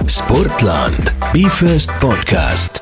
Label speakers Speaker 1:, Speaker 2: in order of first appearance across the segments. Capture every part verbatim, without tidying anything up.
Speaker 1: Sportland. Be First Podcast.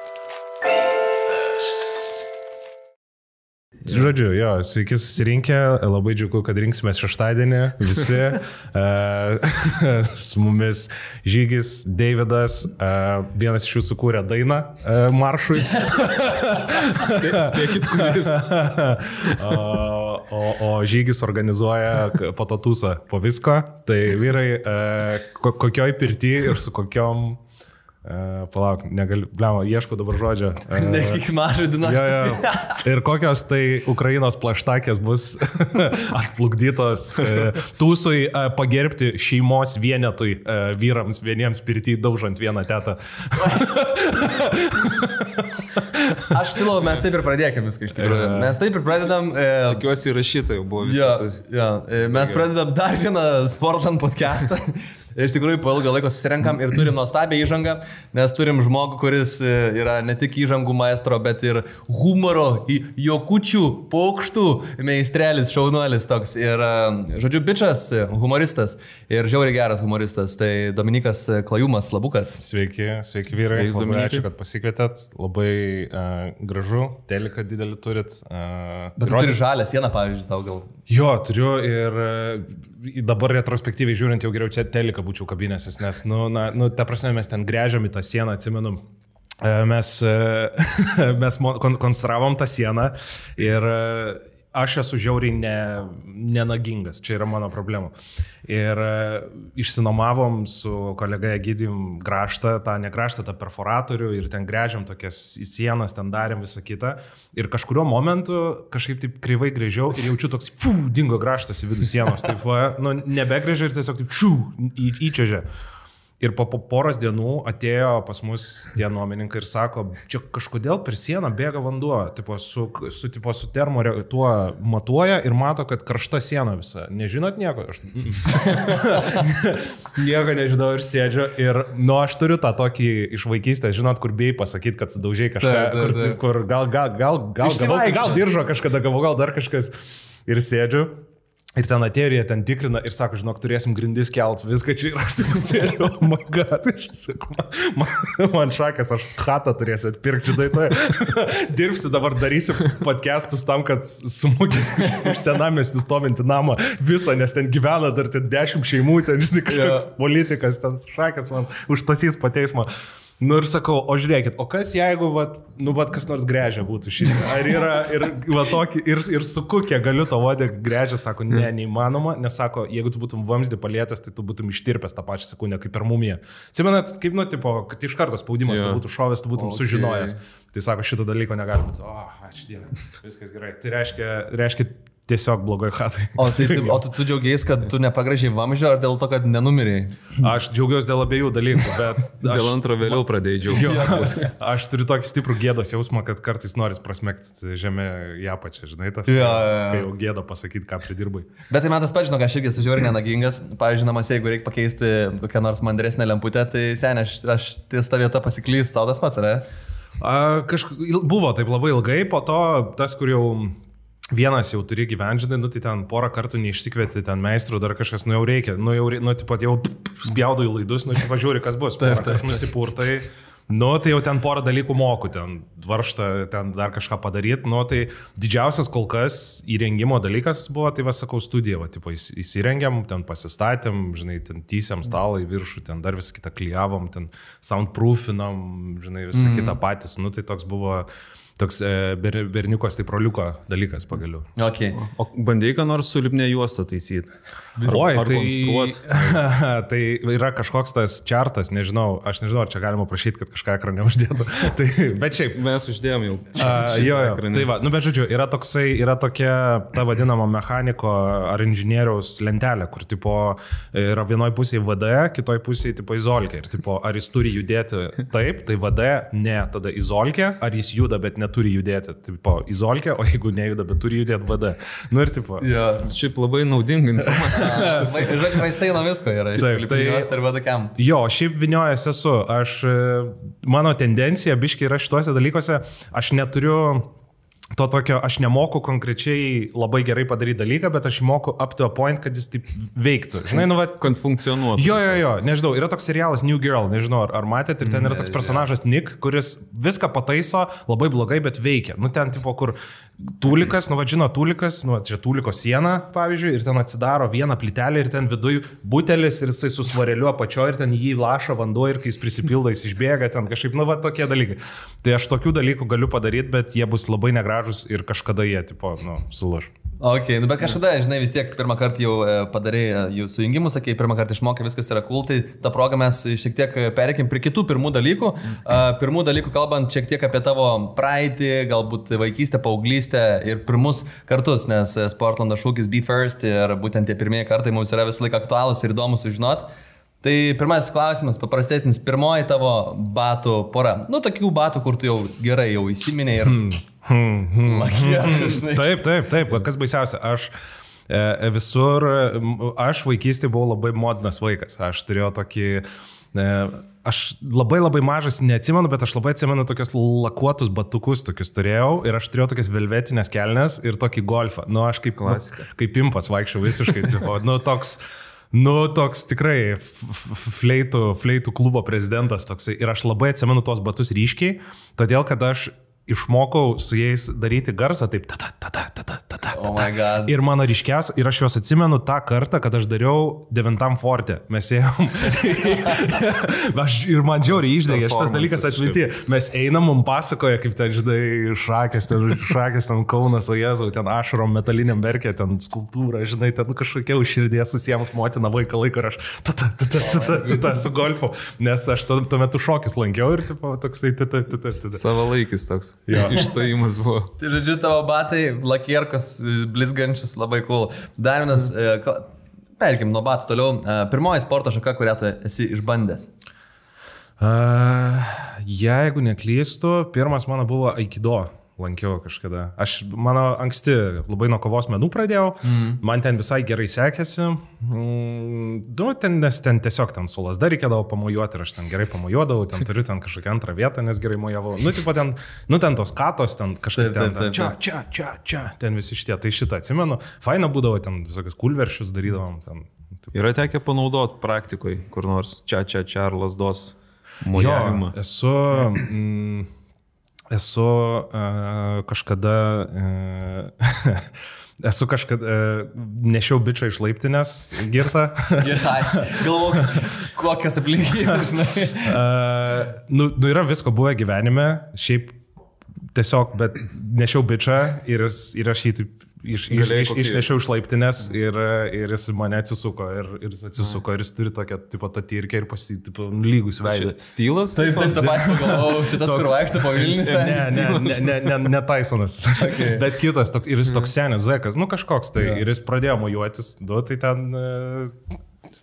Speaker 2: Žodžiu, jo, sveiki susirinkę, labai džiugu, kad rinksime šeštadienį visi. uh, su mumis Žygis, Deividas, uh, vienas iš jų sukūrė dainą uh, maršui.
Speaker 3: Spėkit, kuris.
Speaker 2: o, o, o Žygis organizuoja fototusą po visko. Tai vyrai, uh, kokioj pirty ir su kokiom... Uh, palauk, negaliu, blemo, ieškau dabar žodžio. Uh,
Speaker 3: Nekik mažą dinastiją.
Speaker 2: Ja, ja. Ir kokios tai Ukrainos plaštakės bus atplukdytos uh, tūsui uh, pagerbti šeimos vienetui uh, vyrams vieniems pirtį daužant vieną tetą.
Speaker 3: Aš siūlau, mes taip ir pradėkime viską iš tikrųjų. Mes taip ir pradedam... E,
Speaker 4: Tikiuosi įrašyta jau buvo visą.
Speaker 3: Ja,
Speaker 4: tas...
Speaker 3: ja, e, mes pradedam dar vieną Sportland podcastą. Iš tikrųjų, po ilgą laiko susirenkam ir turim nuostabią įžangą, nes turim žmogų, kuris yra ne tik įžangų maestro, bet ir humoro, jokučių, paukštų meistrelis, šaunuolis toks. Ir, žodžiu, bičas, humoristas ir žiauriai geras humoristas. Tai Dominikas Klajumas, Slabukas.
Speaker 2: Sveiki, sveiki vyrai. Labai ačiū, kad pasikvietėt. Labai uh, gražu, teliką didelį turit. Uh,
Speaker 3: bet tu turi žalę sieną, pavyzdžiui, tau gal.
Speaker 2: Jo, turiu ir uh, dabar retrospektyviai žiūrint jau geriau čia teliką būčiau kabinėsis, nes, nu, na, nu, ta prasme, mes ten grėžiam į tą sieną, atsimenu, mes, mes konstravom tą sieną ir aš esu žiauriai ne, nenagingas, čia yra mano problema. Ir išsinomavom su kolega Egidijum graštą, tą negraštą, tą perforatorių ir ten grėžiam tokias į sienas, ten darėm visą kitą. Ir kažkurio momentu kažkaip taip kreivai grėžiau ir jaučiu toks, fu, dingo graštas į vidų sienos. Taip, va, nu, nebegrėžia ir tiesiog taip, šu, į, įčiažia. Ir po, po poros dienų atėjo pas mus tie nuomininkai ir sako, čia kažkodėl per sieną bėga vanduo, tipo, su, su, tipo, su termo tuo matuoja ir mato, kad karšta siena visa. Nežinot nieko? Aš... nieko nežinau ir sėdžiu. Ir, nu, aš turiu tą tokį iš vaikystės, žinot, kur bijai pasakyti, kad sudaužiai kažką, da, da, da. Kur, kur gal, gal, gal, gal, gal, gal diržo kažkada gavau, gal dar kažkas. Ir sėdžiu. Ir ten atėjo, jie ten tikrina ir sako, žinok, turėsim grindis kelt, viską čia ir aš taip sėdžiu, oh my god, iš tikrųjų, man, man šakės, aš chatą turėsiu atpirkti, žinai, tai dirbsiu dabar, darysiu podcastus tam, kad sumokėti iš senamiestį stovintį namą visą, nes ten gyvena dar ten dešimt šeimų, ten, žinai, kažkoks yeah. politikas, ten šakės man užtasys po teismą. Nu ir sakau, o žiūrėkit, o kas jeigu, vat, nu, vat, kas nors grėžia būtų šitą? Ar yra, ir, va, tokį, ir, ir su kukia galiu to vodė grėžia, sako, ne, neįmanoma, nes sako, jeigu tu būtum vamzdį palietęs, tai tu būtum ištirpęs tą pačią sekundę, kaip per mumiją. Atsimenat, kaip, nu, tipo, kad iš karto spaudimas yeah. tu būtų šovęs, tu būtum okay. sužinojęs. Tai sako, šito dalyko negalima, bet, o, oh, ačiū Dievui, viskas gerai. Tai reiškia, reiškia tiesiog blogai hatai.
Speaker 3: O, tai, tai, o tu, tu džiaugiais, kad tu nepagražiai vamzdžio ar dėl to, kad nenumirėjai?
Speaker 2: Aš džiaugiausi dėl abiejų dalykų, bet... Aš,
Speaker 4: dėl antro vėliau pradėjai džiaugiausi.
Speaker 2: Aš turiu tokį stiprų gėdos jausmą, kad kartais noris prasmekti žemę į apačią, žinai, tas,
Speaker 3: ja, ja, ja.
Speaker 2: kai jau gėda pasakyti, ką pridirbai.
Speaker 3: Bet tai man tas pats, žinok, aš irgi esu žiauriai nenagingas. Pavyzdžiui, namuose, jeigu reikia pakeisti kokią nors mandresnę lemputę, tai seniai, aš, aš ties tą vietą pasiklystu, tau tas pats, ar ne?
Speaker 2: Kažk... Buvo taip labai ilgai, po to tas, kur jau... Vienas jau turi gyvenžinai, nu tai ten porą kartų neišsikvieti ten meistrų, dar kažkas, nu jau reikia, nu jau, nu taip pat jau spjaudai laidus, nu tai važiuori, kas bus, porą kartų nusipurtai, nu tai jau ten porą dalykų moku, ten varštą, ten dar kažką padaryti, nu tai didžiausias kol kas įrengimo dalykas buvo, tai va sakau, studija, va, tipo įsirengiam, ten pasistatėm, žinai, ten tysėm stalą į viršų, ten dar visą kitą klijavom, ten soundproofinam, žinai, visą mm. kitą patys, nu tai toks buvo... Toks e, ber, berniuko stiproliuko dalykas pagaliau.
Speaker 3: Okay.
Speaker 4: O, o bandėjai ką nors su lipne juosta taisyti?
Speaker 2: Oi, tai, tai yra kažkoks tas čartas, nežinau, aš nežinau, ar čia galima prašyti, kad kažką ekrane uždėtų. Tai, bet šiaip.
Speaker 4: Mes uždėjom jau.
Speaker 2: A, jo, jo. Tai va, nu bet žodžiu, yra toksai, yra tokia ta vadinama mechaniko ar inžinieriaus lentelė, kur tipo yra vienoj pusėje V D, kitoj pusėje tipo izolkė. Ir tipo, ar jis turi judėti taip, tai V D, ne, tada izolkė, ar jis juda, bet neturi judėti, tipo izolkė, o jeigu nejuda, bet turi judėti V D. Nu ir tipo.
Speaker 4: Ja, šiaip labai naudinga informacija.
Speaker 3: Žodžiu, vaistai nuo visko yra.
Speaker 2: Taip,
Speaker 3: tai,
Speaker 2: jo, šiaip vyniojas esu. Aš, mano tendencija biškiai yra šituose dalykuose, aš neturiu to tokio, aš nemoku konkrečiai labai gerai padaryti dalyką, bet aš moku up to a point, kad jis taip veiktų. Žinai, nu, va,
Speaker 4: kad funkcionuotų.
Speaker 2: Jo, jo, jo, nežinau, yra toks serialas New Girl, nežinau, ar, ar matėte, ir ten yra toks personažas Nick, kuris viską pataiso labai blogai, bet veikia. Nu, ten, tipo, kur tūlikas, nu, va, žino, tūlikas, nu, čia tūliko siena, pavyzdžiui, ir ten atsidaro vieną plytelę ir ten viduj butelis ir jisai su svareliu apačio ir ten jį laša vanduo ir kai jis prisipildo, jis išbėga, ten kažkaip, nu, va, tokie dalykai. Tai aš tokių dalykų galiu padaryti, bet jie bus labai negražus ir kažkada jie, tipo, nu, sulūž.
Speaker 3: Ok, nu bet kažkada, žinai, vis tiek pirmą kartą jau padarai jų sujungimus, sakei, pirmą kartą išmokai, viskas yra cool, tai tą progą mes šiek tiek pereikim prie kitų pirmų dalykų. Pirmų dalykų kalbant šiek tiek apie tavo praeitį, galbūt vaikystę, paauglystę ir pirmus kartus, nes Sportlando šūkis Be First ir būtent tie pirmieji kartai mums yra visą laiką aktualūs ir įdomus sužinot. Tai pirmasis klausimas, paprastesnis, pirmoji tavo batų pora. Nu, tokių batų, kur tu jau gerai jau įsiminė ir... Hmm. Hmm, hmm,
Speaker 2: hmm. Taip, taip, taip, kas baisiausia, aš e, visur, aš vaikystėje buvau labai modnas vaikas, aš turėjau tokį, e, aš labai labai mažas, neatsimenu, bet aš labai atsimenu tokius lakuotus batukus, tokius turėjau ir aš turėjau tokias velvetinės kelnes ir tokį golfą, nu aš kaip, nu, kaip impas vaikščiau visiškai, tipo, nu toks... Nu, toks tikrai fleitų, fleitų klubo prezidentas toksai. Ir aš labai atsimenu tos batus ryškiai, todėl kad aš išmokau su jais daryti garsą taip ta ta ta ta ta ta ta ta.
Speaker 3: Oh my God.
Speaker 2: Ir mano ryškiausia, ir aš juos atsimenu tą kartą, kad aš dariau devintam forte. Mes ėjom. aš, ir man džiauriai išdegė šitas dalykas atminti. Mes einam, mums pasakoja, kaip ten, žinai, šakės, ten, šakės, ten Kaunas, o Jėzau, ten ašarom metaliniam verkė, ten skulptūra, žinai, ten kažkokia už širdies susiemus motina vaiką laiko ir aš ta ta ta ta ta ta ta ta su golfu, nes aš tuo metu šokis lankiau ir tipo toksai ta ta ta ta ta.
Speaker 4: Savalaikis toks.
Speaker 2: Jo.
Speaker 4: Išstojimas buvo.
Speaker 3: Tai žodžiu, tavo batai, lakierkos, blizgančius, labai cool. Dar vienas, mm. perkim nuo batų toliau, pirmoji sporto šaka, kurią tu esi išbandęs?
Speaker 2: Uh, jeigu neklystu, pirmas mano buvo aikido. Lankiau kažkada. Aš, mano anksti labai nuo kovos menų pradėjau, mm. man ten visai gerai sekėsi, mm, nu, ten, nes ten tiesiog ten su lasda reikėdavo pamojuoti ir aš ten gerai pamojuodavau, ten turiu ten kažkokią antrą vietą, nes gerai mojavau. Nu, tipo ten, nu, ten tos katos, ten kažkaip ten, ten, čia, čia, čia, čia, ten visi šitie, tai šitą atsimenu. Faina būdavo, ten visokius kulveršius darydavom. Ten,
Speaker 4: yra tekę panaudoti praktikoje, kur nors čia, čia, čia ar lasdos mojavimą.
Speaker 2: Jo, esu... Mm, Esu uh, kažkada, uh, esu kažkada, uh, nešiau bičą iš laiptinės girtą.
Speaker 3: Gerai, galvoju, kokias aplinkybės, žinai.
Speaker 2: Uh, nu, nu, yra visko buvę gyvenime, šiaip tiesiog, bet nešiau bičą ir, ir aš jį taip iš, iš, iš, išnešiau iš laiptinės ir, ir jis mane atsisuko ir, ir jis atsisuko ir jis turi tokią, tipo, tą tirkę ir pasi, tipo, lygus veidą.
Speaker 4: Stilas?
Speaker 3: Taip, taip, tą patį galvojau, čia tas, kur vaikšto po Vilnius.
Speaker 2: Ne, ne, ne, ne, ne, ne Tysonas, okay. Bet kitas, toks, ir jis toks senis zekas, nu kažkoks tai, yeah. Ir jis pradėjo mojuotis, du, tai ten... Uh,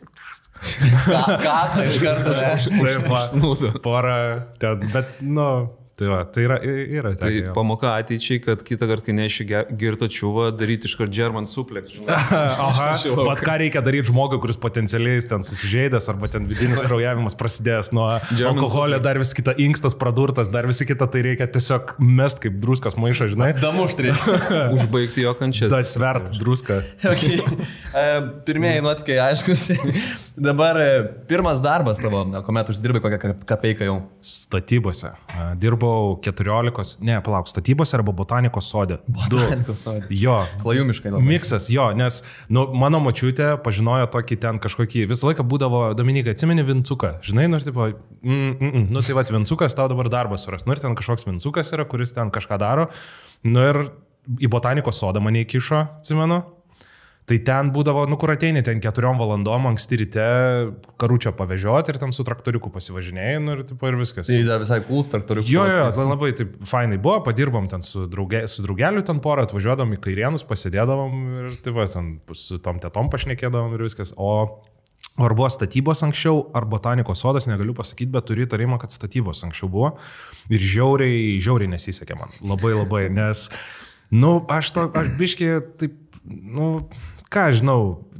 Speaker 3: Ką, ką tai iš karto, ne?
Speaker 2: Taip, porą, ten, bet, nu... Tai, va, tai yra, yra
Speaker 4: tai tekia, pamoka ateičiai, kad kitą kartą, kai neši girto čiūvą, daryti iškart German suplex.
Speaker 2: Aha, pat ką reikia daryti žmogui, kuris potencialiai ten susižeidęs arba ten vidinis kraujavimas prasidėjęs nuo German alkoholio, suplex. Dar vis kita inkstas pradurtas, dar visi kita, tai reikia tiesiog mest kaip druskas maišą, žinai.
Speaker 3: Damuštrį.
Speaker 4: Užbaigti jo kančias.
Speaker 2: Da svert druską.
Speaker 3: Okay. Pirmieji nuotykiai, aiškus. Dabar pirmas darbas tavo, kuomet uždirbai kokią kapeiką jau?
Speaker 2: Statybose. Dirbau keturiolikos, ne, palauk, statybose arba botanikos sode.
Speaker 3: Botanikos sode.
Speaker 2: Jo.
Speaker 3: Klajumiškai labai.
Speaker 2: Miksas, jo, nes nu, mano močiutė pažinojo tokį ten kažkokį, visą laiką būdavo, Dominikai, atsimeni Vincuką, žinai, nu, tipo, mm, mm, mm, nu, tai va, Vincukas, tau dabar darbas suras, nu, ir ten kažkoks Vincukas yra, kuris ten kažką daro, nu, ir į botanikos sodą mane įkišo, atsimenu. Tai ten būdavo, nu kur ateini, ten keturiom valandom anksti ryte karučio pavežioti ir ten su traktoriuku pasivažinėjai, nu ir, tipo, ir viskas.
Speaker 3: Tai dar visai cool traktoriuku.
Speaker 2: Jo, jo, jo, labai taip fainai buvo, padirbom ten su, drauge, su draugeliu ten porą, atvažiuodom į Kairienus, pasėdėdavom ir taip va, ten su tom tetom pašnekėdavom ir viskas. O ar buvo statybos anksčiau, ar botanikos sodas, negaliu pasakyti, bet turiu įtarimą, kad statybos anksčiau buvo ir žiauriai, žiauriai nesisekė man. Labai, labai, nes, nu, aš to, aš biškį taip, nu... Ką žinau,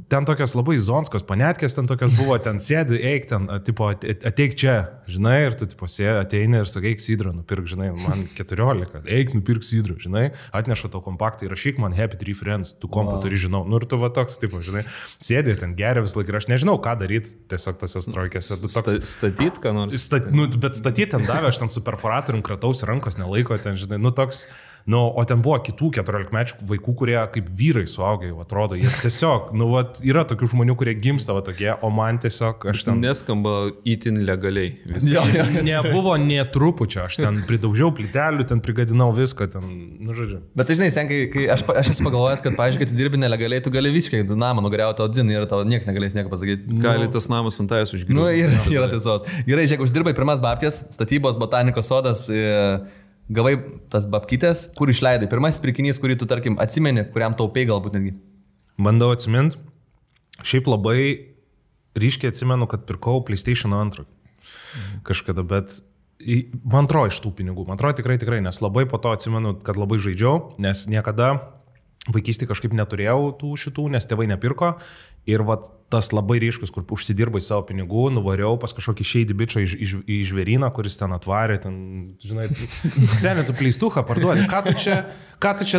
Speaker 2: ten tokios labai zonskos panetkės, ten tokios buvo, ten sėdi, eik ten, tipo, ateik čia, žinai, ir tu, tipo, sėdi, ateini ir sakai, eik sidrą, nupirk, žinai, man keturiolika, eik, nupirk sidrą, žinai, atneša tau kompaktą ir rašyk man Happy Tree Friends, tu kompą wow. turi, žinau, nu ir tu va toks, tipo, žinai, sėdi, ten geria vis laik ir aš nežinau, ką daryti, tiesiog tose strojkėse.
Speaker 4: Toks... Statyt, ką nors?
Speaker 2: Stat, nu, bet statyti ten davė, aš ten su perforatorium krataus rankos nelaiko, ten, žinai, nu toks... Nu, o ten buvo kitų keturiolikmečių vaikų, kurie kaip vyrai suaugę jau atrodo. Jie tiesiog, nu, vat, yra tokių žmonių, kurie gimsta va tokie, o man tiesiog aš ten...
Speaker 4: Neskamba itin legaliai.
Speaker 2: Jo, jo, nebuvo nė trupučio, aš ten pridaužiau plytelių, ten prigadinau viską, ten, nu, žodžiu.
Speaker 3: Bet tai žinai, sen, kai, kai aš, aš esu pagalvojęs, kad, pavyzdžiui, kai tu dirbi nelegaliai, tu gali visiškai namą nugriauti tavo dzinį ir tau niekas negalės nieko pasakyti.
Speaker 4: Gali tas namas ant tavęs užgriūti.
Speaker 3: Nu, yra, yra tiesos. Gerai, žiūrėk, uždirbai pirmas babkės, statybos, botanikos sodas. E... Gavai tas babkytės, kur išleidai? Pirmasis pirkinys, kurį tu, tarkim, atsimeni, kuriam taupiai galbūt netgi?
Speaker 2: Bandau atsiminti. Šiaip labai ryškiai atsimenu, kad pirkau PlayStation antrą kažkada, bet man atrodo iš tų pinigų. Man atrodo tikrai, tikrai, nes labai po to atsimenu, kad labai žaidžiau, nes niekada vaikystėje kažkaip neturėjau tų šitų, nes tėvai nepirko. Ir vat, tas labai ryškus, kur užsidirbai savo pinigų, nuvariau pas kažkokį šeidį bičą į, į, į žvėryną, kuris ten atvarė, ten, žinai, senė, tu pleistuką parduodi, ką tu čia, ką tu čia...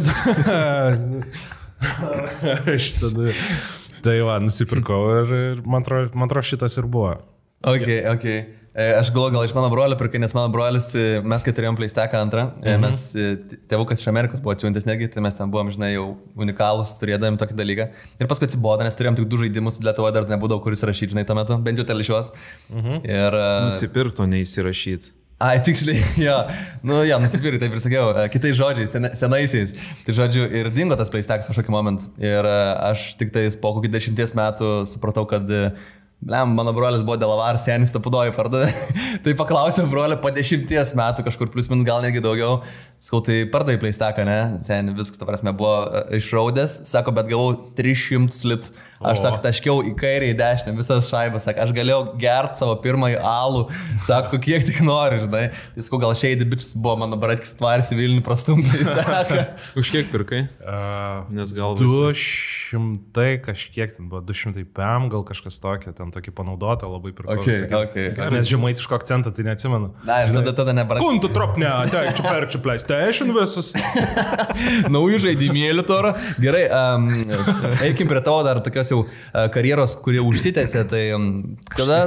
Speaker 2: Šitą, tai va, nusipirkau ir, ir man atrodo šitas ir buvo.
Speaker 3: Ok, ok. Aš galvoju, gal iš mano brolio pirkai, nes mano brolis, mes kai turėjom PlayStation antrą, mhm. mes tėvukas iš Amerikos buvo atsiuntęs netgi, tai mes ten buvom, žinai, jau unikalus, turėdavim tokį dalyką. Ir paskui atsibodo, nes turėjom tik du žaidimus, Lietuvoje dar nebūdavo kuris rašyti, žinai, tuo metu, bent jau telešios. Mhm. Ir...
Speaker 4: Nusipirkto neįsirašyti.
Speaker 3: Ai, tiksliai, jo. Nu, jo, nusipirkai, taip ir sakiau, kitais žodžiais, senaisiais. Tai žodžiu, ir dingo tas PlayStation kažkokį momentą. Ir aš tik tais po kokį dešimties metų supratau, kad... Blem, mano brolis buvo Delavar, senis tapudoji pardavė. Tai paklausiau brolio po dešimties metų, kažkur plius minus gal netgi daugiau. Sakau, tai pardavai PlayStation, ne? Seni, viskas, ta prasme, buvo išraudęs. Sako, bet gavau tris šimtus litų. Aš, sako, taškiau į kairę, į dešinę, visas šaibas. Sako, aš galėjau gerti savo pirmąjį alų. Sako, kiek tik nori, žinai. Tai sakau, gal šeidį bičias buvo, mano baratkis atvarys į Vilnių prastum PlayStation.
Speaker 4: Už kiek pirkai? Uh, Nes gal
Speaker 2: du šimtai kažkiek, ten buvo du šimtai pem, gal kažkas tokio, ten tokį panaudotą labai pirkau.
Speaker 3: Okay, okay.
Speaker 2: Nes žemaitiško akcento tai neatsimenu.
Speaker 3: Na, ir tada, tada nebaratkis.
Speaker 2: Kuntų tropne, ateik čia perk čia PlayStation visas.
Speaker 3: Naujų žaidimėlių toro. Gerai, um, eikim prie tavo dar tokios jau uh, karjeros, kurie užsitęsė, tai um, kada...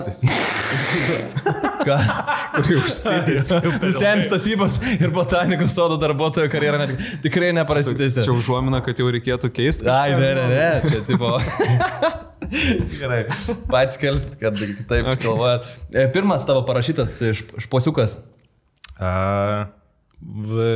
Speaker 3: Ką?
Speaker 2: Kurie užsitęsė.
Speaker 3: Sen statybos ir botanikos sodo darbuotojo karjerą net, tikrai neprasitęsė.
Speaker 4: Čia užuomina, kad jau reikėtų keisti.
Speaker 3: Ai, ne, ne, ne, čia tipo... Gerai, pats kelbti, kad kitaip okay. Galvojat. Pirmas tavo parašytas šposiukas.
Speaker 2: Uh, v...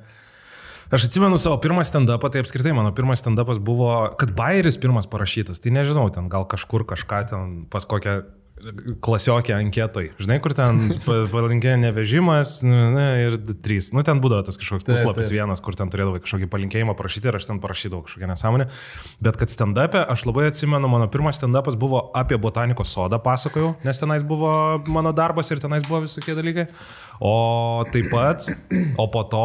Speaker 2: Aš atsimenu savo pirmą stand-upą, tai apskritai mano pirmas stand-upas buvo, kad Bayeris pirmas parašytas, tai nežinau, ten gal kažkur kažką ten pas kokią klasiokę anketoj. Žinai, kur ten palinkėjo nevežimas ne, ir trys. Nu, ten būdavo tas kažkoks puslapis vienas, kur ten turėdavo kažkokį palinkėjimą parašyti ir aš ten parašydavau kažkokią nesąmonę. Bet kad stand-upė, aš labai atsimenu, mano pirmas stand-upas buvo apie botanikos sodą pasakojau, nes tenais buvo mano darbas ir tenais buvo visokie dalykai. O taip pat, o po to...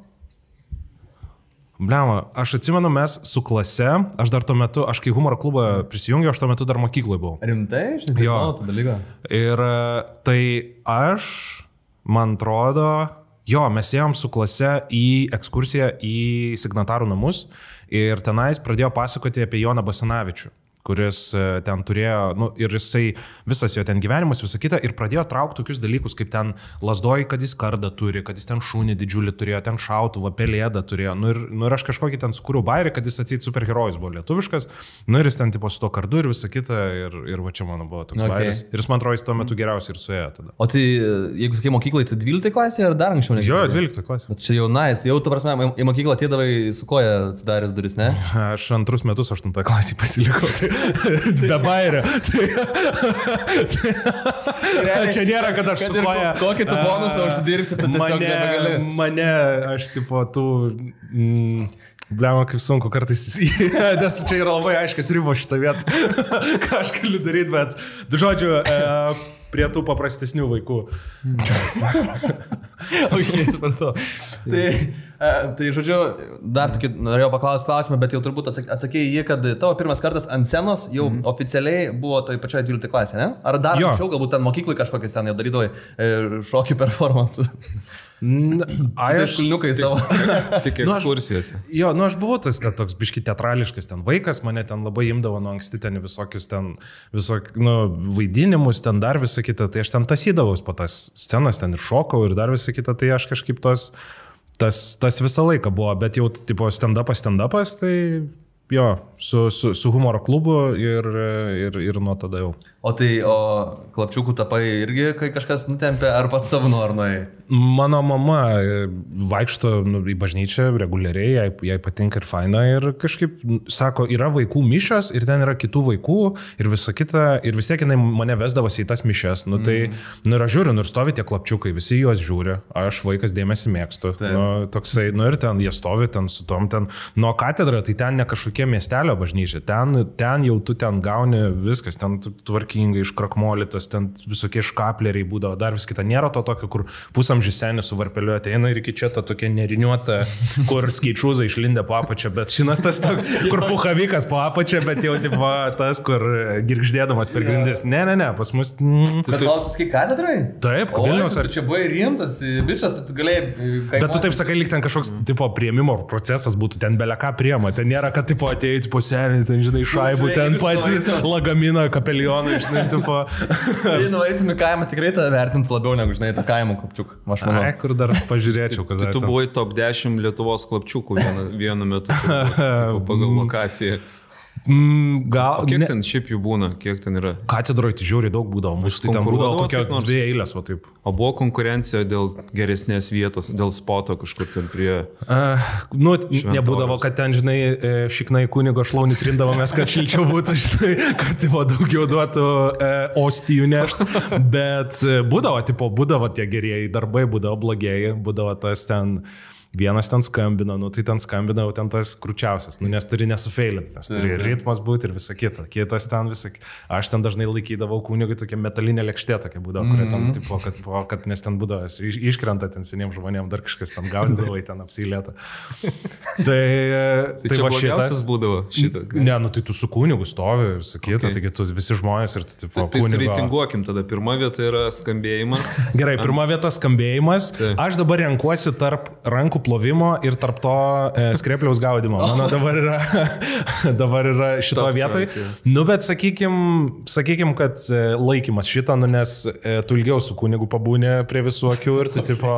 Speaker 2: Bliama, aš atsimenu, mes su klase, aš dar tuo metu, aš kai humoro klubą prisijungiau, aš tuo metu dar mokykloje buvau.
Speaker 3: Rimtai? Aš nežinau tą dalyką.
Speaker 2: Ir tai aš, man atrodo, jo, mes ėjom su klase į ekskursiją į signatarų namus ir tenais pradėjo pasakoti apie Joną Basanavičių, kuris ten turėjo, nu, ir jisai, visas jo ten gyvenimas, visą kitą, ir pradėjo traukti tokius dalykus, kaip ten lasdoji, kad jis kardą turi, kad jis ten šunį didžiulį turėjo, ten šautuvą, pelėdą turėjo, nu ir, nu ir aš kažkokį ten sukūriau bairį, kad jis atseit superherojus buvo lietuviškas, nu ir jis ten tipo su to kardu ir visą kitą, ir, ir va čia mano buvo toks okay. Bairis. Ir jis man atrodo, jis tuo metu geriausiai ir suėjo tada.
Speaker 3: O tai, jeigu sakai mokyklai, tai dvyliktoje klasėje ar dar anksčiau?
Speaker 2: Jo, dvyliktoje klasėje.
Speaker 3: Bet čia jau nice, tai jau tu prasme, į mokyklą atėdavai su koja atsidaręs duris, ne?
Speaker 2: Aš antrus metus aštuntoje klasėje pasilikau. Tai... Bairio. Čia nėra, kad aš su koja...
Speaker 3: Kokį tu bonusą užsidirbsi, tu tiesiog
Speaker 2: mane,
Speaker 3: nebegali.
Speaker 2: Mane, aš tipo, tų... Mm, Bliama, kaip sunku kartais, nes čia yra labai aiškias ribos šitą vietą, ką aš galiu daryti, bet, žodžiu, e, prie tų paprastesnių vaikų.
Speaker 3: Ok, supratau. Tai... Tai žodžiu, dar tokį norėjau paklausti klausimą, bet jau turbūt atsakėjai jį, kad tavo pirmas kartas ant scenos jau mm. oficialiai buvo toj pačioje dvyliktoje klasėje, ne? Ar dar anksčiau, galbūt ten mokyklai kažkokius ten jau darydavai šokių performance?
Speaker 2: Aš
Speaker 3: šulniukai savo.
Speaker 4: Tik ekskursijose.
Speaker 2: Nu, jo, nu aš buvau tas ten, toks biški teatrališkas ten vaikas, mane ten labai imdavo nuo anksti ten visokius ten, visok, nu, vaidinimus, ten dar visą kitą, tai aš ten tasydavau po tas scenas, ten ir šokau ir dar visą kitą, tai aš kažkaip tos, tas, tas visą laiką buvo, bet jau tipo stand-upas, stand-upas, tai jo, su, su, su humoro klubu ir, ir, ir nuo tada jau.
Speaker 3: O tai, o klapčiukų tapai irgi, kai kažkas nutempė, ar pats savo nornai?
Speaker 2: Mano mama vaikšto nu, į bažnyčią reguliariai, jai, jai patinka ir faina ir kažkaip, sako, yra vaikų mišios ir ten yra kitų vaikų ir visa kita, ir vis tiek jinai mane vesdavosi į tas mišias, nu tai, mm. nu ir aš žiūriu, nu ir stovi tie klapčiukai, visi juos žiūri, aš vaikas dėmesį mėgstu, nu, toksai, nu ir ten jie stovi, ten su tom, ten, nuo katedra, tai ten ne kažkokie miestelio bažnyčia, ten, ten jau tu ten gauni viskas, ten tvarki iškrakmolytas, ten visokie škapleriai būdavo, dar vis kita, nėra to tokio, kur pusamžis senis su varpeliu ateina ir iki čia ta tokia neriniuota, kur skaičiūzai išlindę po apačią, bet žinot, tas toks, kur puhavikas po apačią, bet jau tipo tas, kur girgždėdamas per grindis. Ne, ne, ne, pas mus... Mm.
Speaker 3: Bet tu skai katedrai?
Speaker 2: Taip, Vilniaus.
Speaker 3: Tu čia buvai rimtas, bičias, tai tu galėjai...
Speaker 2: Bet tu taip sakai, lyg ten kažkoks mm. tipo prieimimo procesas būtų, ten beleką priema, ten nėra, kad tipo atėjai po senį, ten žinai, šaibų, ten pats lagaminą, kapelioną, žinai, tipo.
Speaker 3: Jei nuvarytum į kaimą, tikrai tą vertintų labiau negu, žinai, tą kaimą klapčiuką. Aš manau.
Speaker 2: Ai, kur dar pažiūrėčiau, kad...
Speaker 4: Tai tu buvai top dešimt Lietuvos klapčiukų vienu, vienu metu, tipo, pagal lokaciją.
Speaker 2: Mm, gal,
Speaker 4: o kiek
Speaker 2: ne,
Speaker 4: ten šiaip jų būna, kiek ten yra?
Speaker 2: Katedroje tai žiūri daug būdavo, mūsų tai ten būdavo kokios dvi eilės, va taip.
Speaker 4: O buvo konkurencija dėl geresnės vietos, dėl spoto kažkur ten prie...
Speaker 2: Uh, nu, nebūdavo, kad ten, žinai, šiknai kunigo šlaunį trindavomės, kad šilčiau būtų, žinai, kad tipo, daugiau duotų e, ostijų nešt, bet būdavo, tipo, būdavo tie gerieji darbai, būdavo blogieji, būdavo tas ten... Vienas ten skambina, nu tai ten skambina jau ten tas krūčiausias, nu nes turi nesufeilinti, nes turi ritmas būti ir visa kita. Kitas ten visą, aš ten dažnai laikydavau kunigui tokia metalinė lėkštė tokia būdavo, mm -hmm. kuria ten, tipo, kad, po, kad nes ten būdavo, iš, iškrenta ten seniem žmonėm, dar kažkas ten gaudydavo, ten apsilėta. tai
Speaker 4: tai, tai čia blogiausias būdavo šitą.
Speaker 2: Ne, nu tai tu su kunigu stovi, visa kita, okay. taigi tu visi žmonės ir tu, tipo,
Speaker 4: tai, tai
Speaker 2: kunigo...
Speaker 4: reitinguokim tada, pirma vieta yra skambėjimas.
Speaker 2: Gerai, pirma vieta skambėjimas, tai. Aš dabar renkuosi tarp rankų plovimo ir tarp to e, skrepliaus gaudimo. Mano dabar yra, dabar yra šito vietoj. Nu, bet sakykim, sakykim, kad e, laikymas šito, nu, nes e, tu ilgiau su kunigu pabūnė prie visų akių ir tu tipo,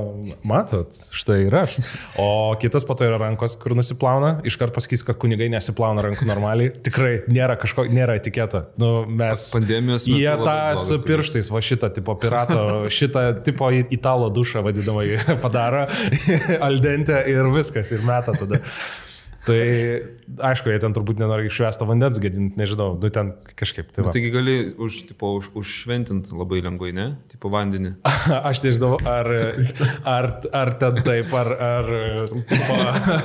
Speaker 2: matot, štai yra. O kitas po to yra rankos, kur nusiplauna. Iškart pasakys, kad kunigai nesiplauna rankų normaliai. Tikrai nėra kažko, nėra etiketo. Nu, mes...
Speaker 4: Pandemijos metu.
Speaker 2: Jie tą su pirštais, va šitą tipo pirato, šitą tipo italo dušą vadinamai padaro. Aldente ir viskas, ir meta tada. Tai aišku, jie ten turbūt nenori išvesta vandens gadinti, nežinau, nu ten kažkaip. Tai
Speaker 4: taigi gali už, tipo, už, užšventinti labai lengvai, ne? Tipo vandenį.
Speaker 2: Aš nežinau, ar, ar, ar ten taip, ar... ar tipo,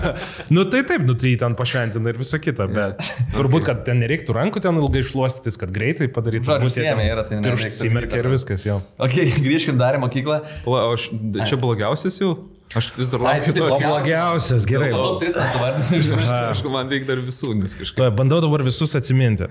Speaker 2: nu tai taip, nu tai ten pašventina ir visa kita, bet turbūt, kad ten nereiktų rankų ten ilgai išluostytis, kad greitai padaryti.
Speaker 3: Žodžiu, siemė yra, tai
Speaker 2: nereiktų. Ir užsimerkia ir viskas jau.
Speaker 3: Ok, grįžkim dar į mokyklą.
Speaker 4: O aš, čia blogiausias jau? Aš vis dar
Speaker 2: laukiu. Tai blogiausias, gerai.
Speaker 3: Top tris net suvardys.
Speaker 4: Aš man reikia dar visų, nes kažkaip.
Speaker 2: Bandau dabar visus atsiminti.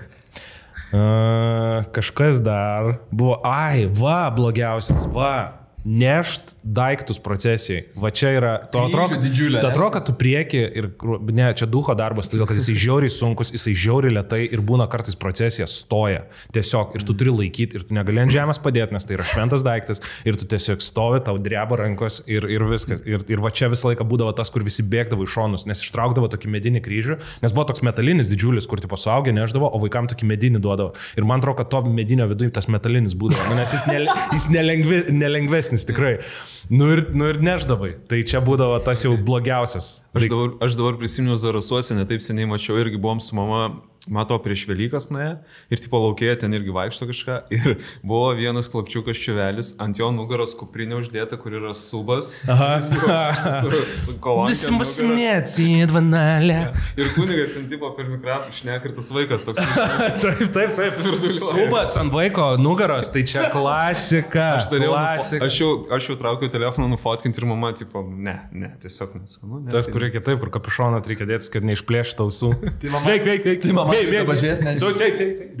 Speaker 2: Uh, kažkas dar buvo, ai, va, blogiausias, va. Nešt daiktus procesijai. Va čia yra, to atrodo, atro, kad tu prieki ir, ne, čia duho darbas, todėl kad jisai žiauriai sunkus, jisai žiauriai lėtai ir būna kartais procesija stoja. Tiesiog, ir tu turi laikyti, ir tu negali ant žemės padėti, nes tai yra šventas daiktas, ir tu tiesiog stovi, tau dreba rankos ir, ir viskas. Ir, ir va čia visą laiką būdavo tas, kur visi bėgdavo į šonus, nes ištraukdavo tokį medinį kryžių, nes buvo toks metalinis didžiulis, kur tipo suaugę neždavo, o vaikam tokį medinį duodavo. Ir man atrodo, kad to medinio viduje tas metalinis būdavo, nu, nes jis, ne, jis nelengvi, nelengvesnis. Tikrai. Nu ir, nu ir neždavai. Tai čia būdavo tas jau blogiausias.
Speaker 4: Aš dabar, aš dabar prisiminiau Zarasuose, ne taip seniai mačiau, irgi buvom su mama mato prieš Velykas nuėjo ir tipo laukėje ten irgi vaikšto kažką ir buvo vienas klapčiukas čiuvelis, ant jo nugaros kuprinė uždėta, kur yra subas. Aha. Su, su, su kolonkė.
Speaker 2: Visi musimnėci į dvanelę.
Speaker 4: Ir kunigas ten tipo per mikrofą šneka ir tas vaikas toks.
Speaker 2: Taip, taip, taip. Subas ant vaiko nugaros, tai čia klasika.
Speaker 4: Aš, turėjau, aš, jau, aš jau traukiau telefoną nufotkinti ir mama, tipo, ne, ne, tiesiog nesakau. Ne,
Speaker 2: tas, kur reikia taip, kur kapišoną reikia dėtis, kad neišplėštų tausų. Sveik, veik, veik.
Speaker 3: Tai mama reikia pažiūrės, nes...
Speaker 2: Sveik,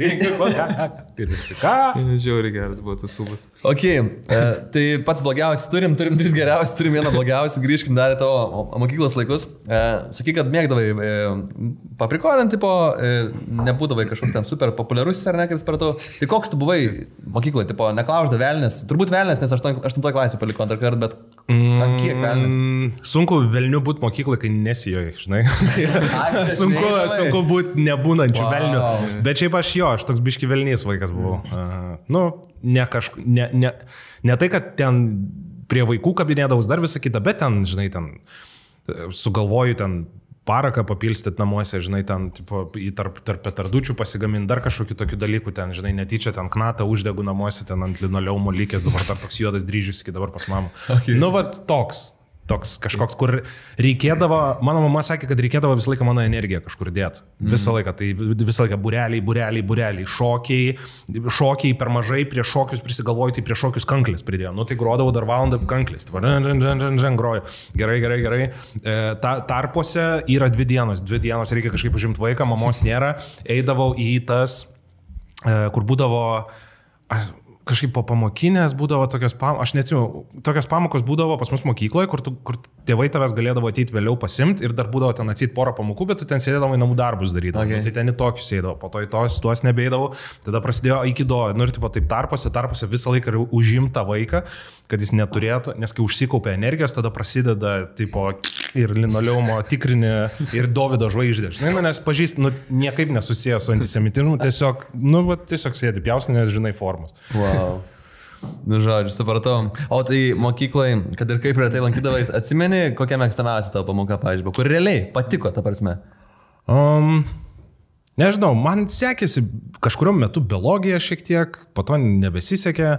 Speaker 2: sveik, sveik. Ką?
Speaker 4: Žiauriai geras buvo tas subas.
Speaker 3: Ok, e, tai pats blogiausias turim, turim tris geriausius, turim vieną blogiausią, grįžkim dar į tavo mokyklos laikus. E, sakyk, kad mėgdavai e, paprikolinti, tipo, e, nebūdavai kažkoks ten super populiarus ar ne, kaip supratau. Tai koks tu buvai mokykloje, tipo, neklaužda velnės, turbūt velnės, nes aštuntoje klasėje paliko antrą kartą, bet mm, kiek velnės?
Speaker 2: Sunku velnių būti mokykloje, kai nesijoji, žinai. sunku, sunku būti nebūnančių wow. velnių. Bet šiaip aš jo, aš toks biški velnys vaikas buvau. Uh, nu, ne, kažk, ne, ne, ne tai, kad ten prie vaikų kabinėdavus dar visą kitą, bet ten, žinai, ten sugalvoju ten paraką papilstyti namuose, žinai, ten tipo, tarp, tarp petardučių pasigaminti dar kažkokių tokių dalykų, ten, žinai, netyčia ten knatą uždegu namuose, ten ant linoleumo lygės, dabar dar toks juodas dryžius iki dabar pas mamą. Okay. Nu, vat toks. Toks kažkoks, kur reikėdavo, mano mama sakė, kad reikėdavo visą laiką mano energiją kažkur dėti. Visą laiką, tai visą laiką bureliai, bureliai, bureliai, šokiai, šokiai per mažai, prie šokius prisigalvoju, tai prie šokius kanklis pridėjau. Nu tai grodavau dar valandą kanklis. Tai žen, žen, žen, žen, žen, groju. Gerai, gerai, gerai. E, ta, tarpuose yra dvi dienos. Dvi dienos reikia kažkaip užimti vaiką, mamos nėra. Eidavau į tas, e, kur būdavo... kažkaip po pamokinės būdavo tokios pamokos, aš neatsimenu, tokios pamokos būdavo pas mus mokykloje, kur, tu, kur tėvai tavęs galėdavo ateiti vėliau pasimti ir dar būdavo ten atseit porą pamokų, bet tu ten sėdėdavo į namų darbus darydavo. Okay. Nu, tai ten į tokius sėdavo, po to į tos, tuos nebeidavau, tada prasidėjo aikido, nu ir tipo taip tarpuose, tarpuose visą laiką užimta vaiką, kad jis neturėtų, nes kai užsikaupia energijos, tada prasideda tipo ir linoleumo tikrinį ir Dovydo žvaigždė. Žinai, nu, nes pažįst, nu, niekaip nesusijęs su antisemitizmu, tiesiog, nu, va, tiesiog sėdi pjaustinės, žinai, formos.
Speaker 3: Wow. Nu, žodžiu, supratau. O tai mokykloje, kad ir kaip retai lankydavai, atsimeni, kokia mėgstamiausia tavo pamoka, pavyzdžiui, kur realiai patiko, ta prasme?
Speaker 2: Um, nežinau, man sekėsi kažkuriuo metu biologija šiek tiek, po to nebesisekė.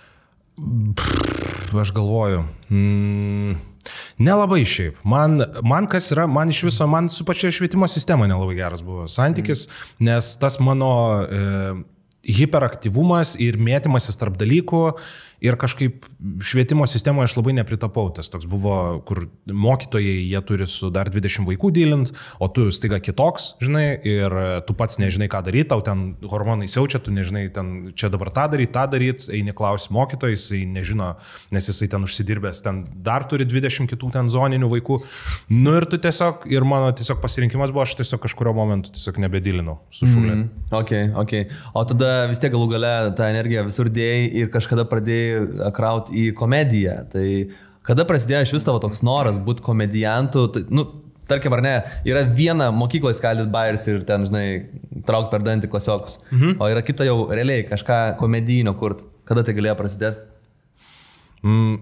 Speaker 2: Pff, aš galvoju, mm, nelabai šiaip. Man, man kas yra, man iš viso, man su pačia švietimo sistema nelabai geras buvo santykis, mm. nes tas mano... E, hiperaktyvumas ir mėtymasis tarp dalykų ir kažkaip švietimo sistemoje aš labai nepritapau. Tas toks buvo, kur mokytojai, jie turi su dar dvidešimt vaikų dylint, o tu staiga kitoks, žinai, ir tu pats nežinai, ką daryti, tau ten hormonai siaučia, tu nežinai, ten čia dabar tą daryti, tą daryti, eini klausi mokytojai, jisai nežino, nes jisai ten užsidirbęs, ten dar turi dvidešimt kitų ten zoninių vaikų. Nu ir tu tiesiog, ir mano tiesiog pasirinkimas buvo, aš tiesiog kažkurio momentu tiesiog nebedylinau su šulė.
Speaker 3: Mm, ok, ok. O tada vis tiek galų gale tą energiją visur dėjai ir kažkada pradėjai krauti į komediją. Tai kada prasidėjo iš vis tavo toks noras būti komedijantu, tai, nu, tarkim ar ne, yra viena mokykloje skaldyti bairis ir ten, žinai, traukti per dantį klasiokus. Mhm. O yra kita jau realiai kažką komedijinio kurt. Kada tai galėjo prasidėti?
Speaker 2: Mm.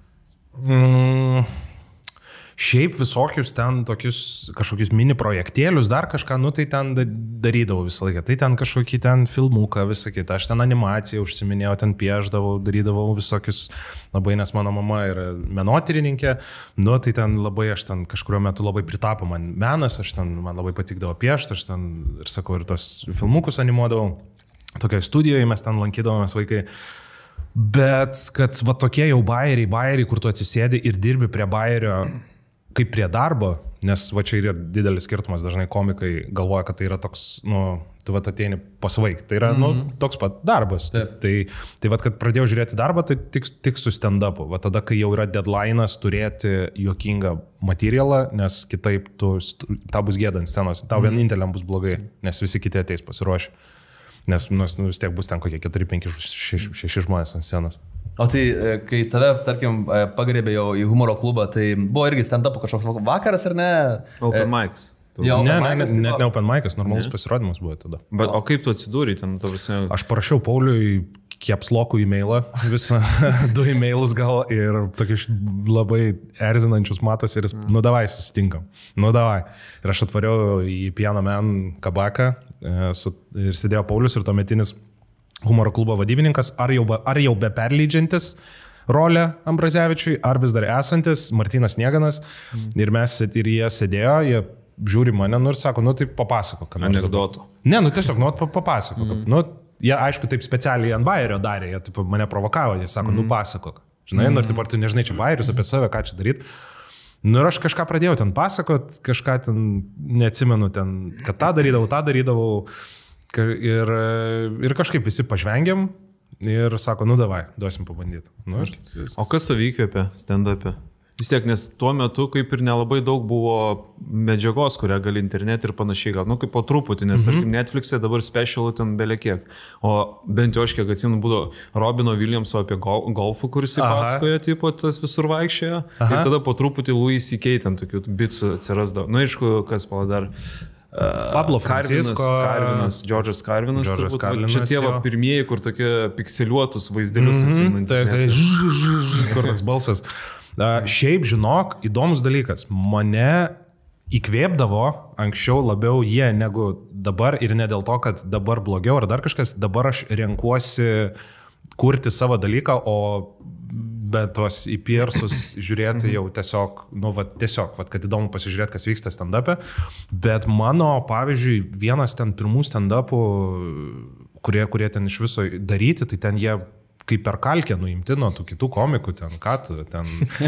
Speaker 2: Mm. Šiaip visokius ten tokius kažkokius mini projektėlius, dar kažką, nu tai ten darydavau visą laiką. Tai ten kažkokį ten filmuką, visą kitą. Aš ten animaciją užsiminėjau, ten pieždavau, darydavau visokius labai, nes mano mama yra menotyrininkė. Nu tai ten labai, aš ten kažkurio metu labai pritapo man menas, aš ten, man labai patikdavo piešti, aš ten, ir sakau, ir tos filmukus animuodavau. Tokioje studijoje mes ten lankydavomės vaikai. Bet kad va tokie jau bairiai, bairiai, kur tu atsisėdi ir dirbi prie bairio kaip prie darbo, nes va čia yra didelis skirtumas, dažnai komikai galvoja, kad tai yra toks, nu, tu va ateini pasvaigti, tai yra, mm-hmm. nu, toks pat darbas. Taip. Tai, tai va, kad pradėjau žiūrėti darbą, tai tik, tik su stand-upu. Va tada, kai jau yra deadline'as turėti juokingą materialą, nes kitaip tu, tau bus gėda ant scenos, tau mm-hmm. vieninteliam bus blogai, nes visi kiti ateis pasiruošę. Nes nu, vis tiek bus ten kokie keturi, penki, šeši žmonės ant scenos.
Speaker 3: O tai, kai tave, tarkim, pagrėbė jau į humoro klubą, tai buvo irgi stand-up kažkoks vakaras, ar ne?
Speaker 4: Open mics.
Speaker 2: Ne, ne, ne, net ne open mic'as, normalus ne. Pasirodymas buvo tada.
Speaker 4: Bet, o kaip tu atsidūrė ten? Visi...
Speaker 2: Aš parašiau Pauliui kepslokų e-mailą, visą du e-mailus gal ir tokius labai erzinančius matos ir jis, nu davai, susitinkam, nu davai. Ir aš atvariau į Piano Man kabaką, su, ir sėdėjo Paulius ir tuometinis humoro klubo vadybininkas, ar jau, ar jau be perleidžiantis rolę Ambrazevičiui, ar vis dar esantis Martynas Nieganas. Mm. Ir mes, ir jie sėdėjo, jie žiūri mane, nu ir sako, nu tai papasakok.
Speaker 4: Anekdotų.
Speaker 2: Ne, nu tiesiog, nu papasakok. Mm. Nu, jie, aišku, taip specialiai ant bairio darė, jie taip, mane provokavo, jie sako, mm. nu pasakok. Žinai, mm. nu ir taip, ar tu nežinai čia bairius apie save, ką čia daryti. Nu ir aš kažką pradėjau ten pasakot, kažką ten, neatsimenu ten, kad tą darydavau, tą darydavau. Ir, ir kažkaip visi pažvengiam. Ir sako, nu davai, duosim pabandyti. Nu, ir...
Speaker 4: O kas savį įkvėpė stand-up'e? Vis tiek, nes tuo metu kaip ir nelabai daug buvo medžiagos, kurią gali internet ir panašiai gal. Nu, kaip po truputį, nes, tarkim, mm-hmm. Netflix'e dabar specialų ten belekiek. O bent jau aš kiek atsimenu, būdavo Robino Williamso apie gol golfą, kuris įpasakoja, tipo, tas visur vaikščiojo. Aha. Ir tada po truputį Louis C K ten tokių bitsų atsirasdavo. Nu, aišku, kas pala dar...
Speaker 2: Pablo Francisco,
Speaker 4: Karvinas, Džordžas Karvinas,
Speaker 2: Džordžas Karvinas,
Speaker 4: čia tie va pirmieji, kur tokie pikseliuotus vaizdelius
Speaker 2: mm-hmm,
Speaker 4: atsimint.
Speaker 2: Taip, tai kur toks balsas. Uh, šiaip, žinok, įdomus dalykas. Mane įkvėpdavo anksčiau labiau jie negu dabar ir ne dėl to, kad dabar blogiau ar dar kažkas, dabar aš renkuosi kurti savo dalyką, o bet tos į piersus žiūrėti jau tiesiog, nu, va, tiesiog, va, kad įdomu pasižiūrėti, kas vyksta stand-up'e. Bet mano, pavyzdžiui, vienas ten pirmų stand-up'ų, kurie, kurie ten iš viso daryti, tai ten jie kaip per kalkę nuimti nuo tų kitų komikų, ten ką tu, ten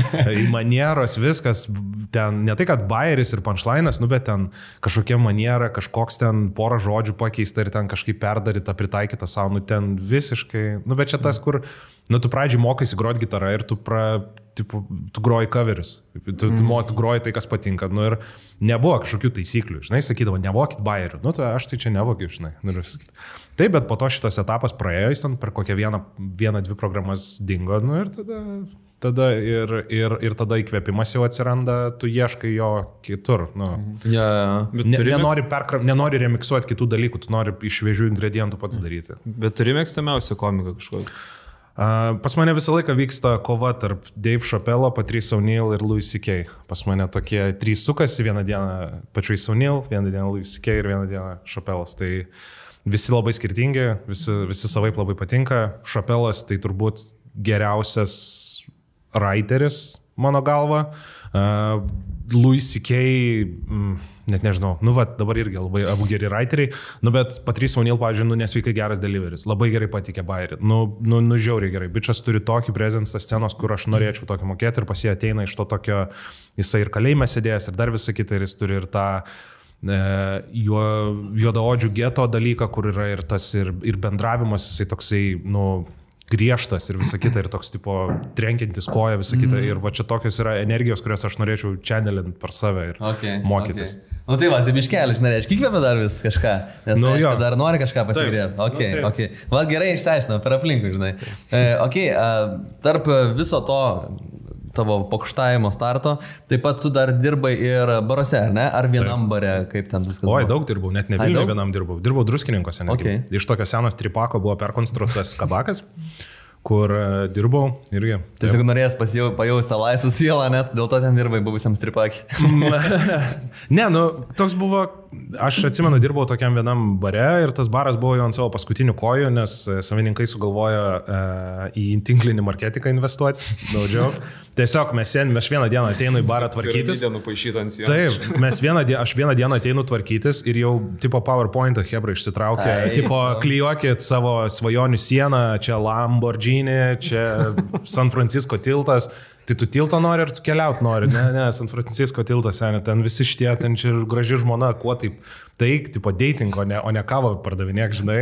Speaker 2: į manieros viskas, ten ne tai, kad bayeris ir punchline'as, nu, bet ten kažkokia maniera, kažkoks ten porą žodžių pakeista ir ten kažkaip perdaryta, pritaikyta savo, nu, ten visiškai, nu, bet čia tas, kur, nu, tu pradžiai mokaisi groti gitarą ir tu, pra, tipo, tu groji coverius, tu, tu, mm. tu groji tai, kas patinka, nu, ir nebuvo kažkokių taisyklių, žinai, sakydavo, nevokit bayerių, nu, tai aš tai čia nevokiu, žinai, nu, taip, bet po to šitas etapas praėjo, jis ten per kokią vieną, vieną dvi programas dingo, nu, ir tada, tada ir, ir, ir tada įkvėpimas jau atsiranda, tu ieškai jo kitur, nu.
Speaker 3: Ja,
Speaker 2: ne, nenori, perkra, nenori remiksuoti kitų dalykų, tu nori iš šviežių ingredientų pats daryti.
Speaker 4: Bet turi mėgstamiausią komiką kažkokį?
Speaker 2: Uh, pas mane visą laiką vyksta kova tarp Dave Chappelle, Patrice O'Neill ir Louis C K. Pas mane tokie trys sukasi, vieną dieną Patrice O'Neill, vieną dieną Louis C K ir vieną dieną Chappelle'as. Tai visi labai skirtingi, visi, visi savaip labai patinka. Chappelle'as tai turbūt geriausias writeris, mano galva. Uh, Louis C K, mm, net nežinau, nu va, dabar irgi labai abu geri writeriai, nu bet Patrice O'Neill, pavyzdžiui, nu nesveikai geras deliveris, labai gerai patikė bairį, nu, nu, nu žiauriai gerai, bičas turi tokį prezencą scenos, kur aš norėčiau tokį mokėti ir pas jį ateina iš to tokio, jisai ir kalėjime sėdėjęs ir dar visą kitą, ir jis turi ir tą e, juo, juodaodžių geto dalyką, kur yra ir tas ir, ir bendravimas, jisai toksai, nu, griežtas ir visa kita, ir toks tipo trenkintis koja, visa kita, ir va čia tokios yra energijos, kurias aš norėčiau channelint per save ir okay, mokytis.
Speaker 3: Okay. Nu tai va, tai biškelis, žinai, aš kiekvieną dar vis kažką, nes nu, aišku, dar nori kažką pasigrėti. Okay, nu, okay. Val gerai išsiaiškinau, per aplinkui, žinai. E, ok, tarp viso to tavo pokštavimo starto, taip pat tu dar dirbai ir baruose, ar ne? Ar vienam taip. Bare, kaip ten viskas buvo?
Speaker 2: Oi, daug dirbau, net ne Vilniuje vienam dirbau. Dirbau Druskininkose. Okay. Iš tokio senos tripako buvo perkonstruotas kabakas, kur uh, dirbau irgi.
Speaker 3: Tiesiog norėjęs pajausti tą laisvą sielą, net dėl to ten dirbai buvusiam stripakį.
Speaker 2: Ne, nu, toks buvo, aš atsimenu, dirbau tokiam vienam bare ir tas baras buvo jau ant savo paskutinių kojų, nes savininkai sugalvojo uh, į tinklinį marketiką investuoti, daudžiau. Tiesiog mes, mes vieną dieną ateinu į barą tvarkytis. Taip, mes vieną dieną, aš vieną dieną ateinu tvarkytis ir jau tipo PowerPoint'ą hebra išsitraukė, Ai, tipo klijuokit savo svajonių sieną, čia Lamborghini, čia San Francisco tiltas. Tai tu tilto nori ar tu keliaut nori? Ne, ne, San Francisco tiltas, ne, ten visi šitie, ten čia graži žmona, kuo taip, taip, tipo dating, o ne, o ne kavą pardavinėk, žinai.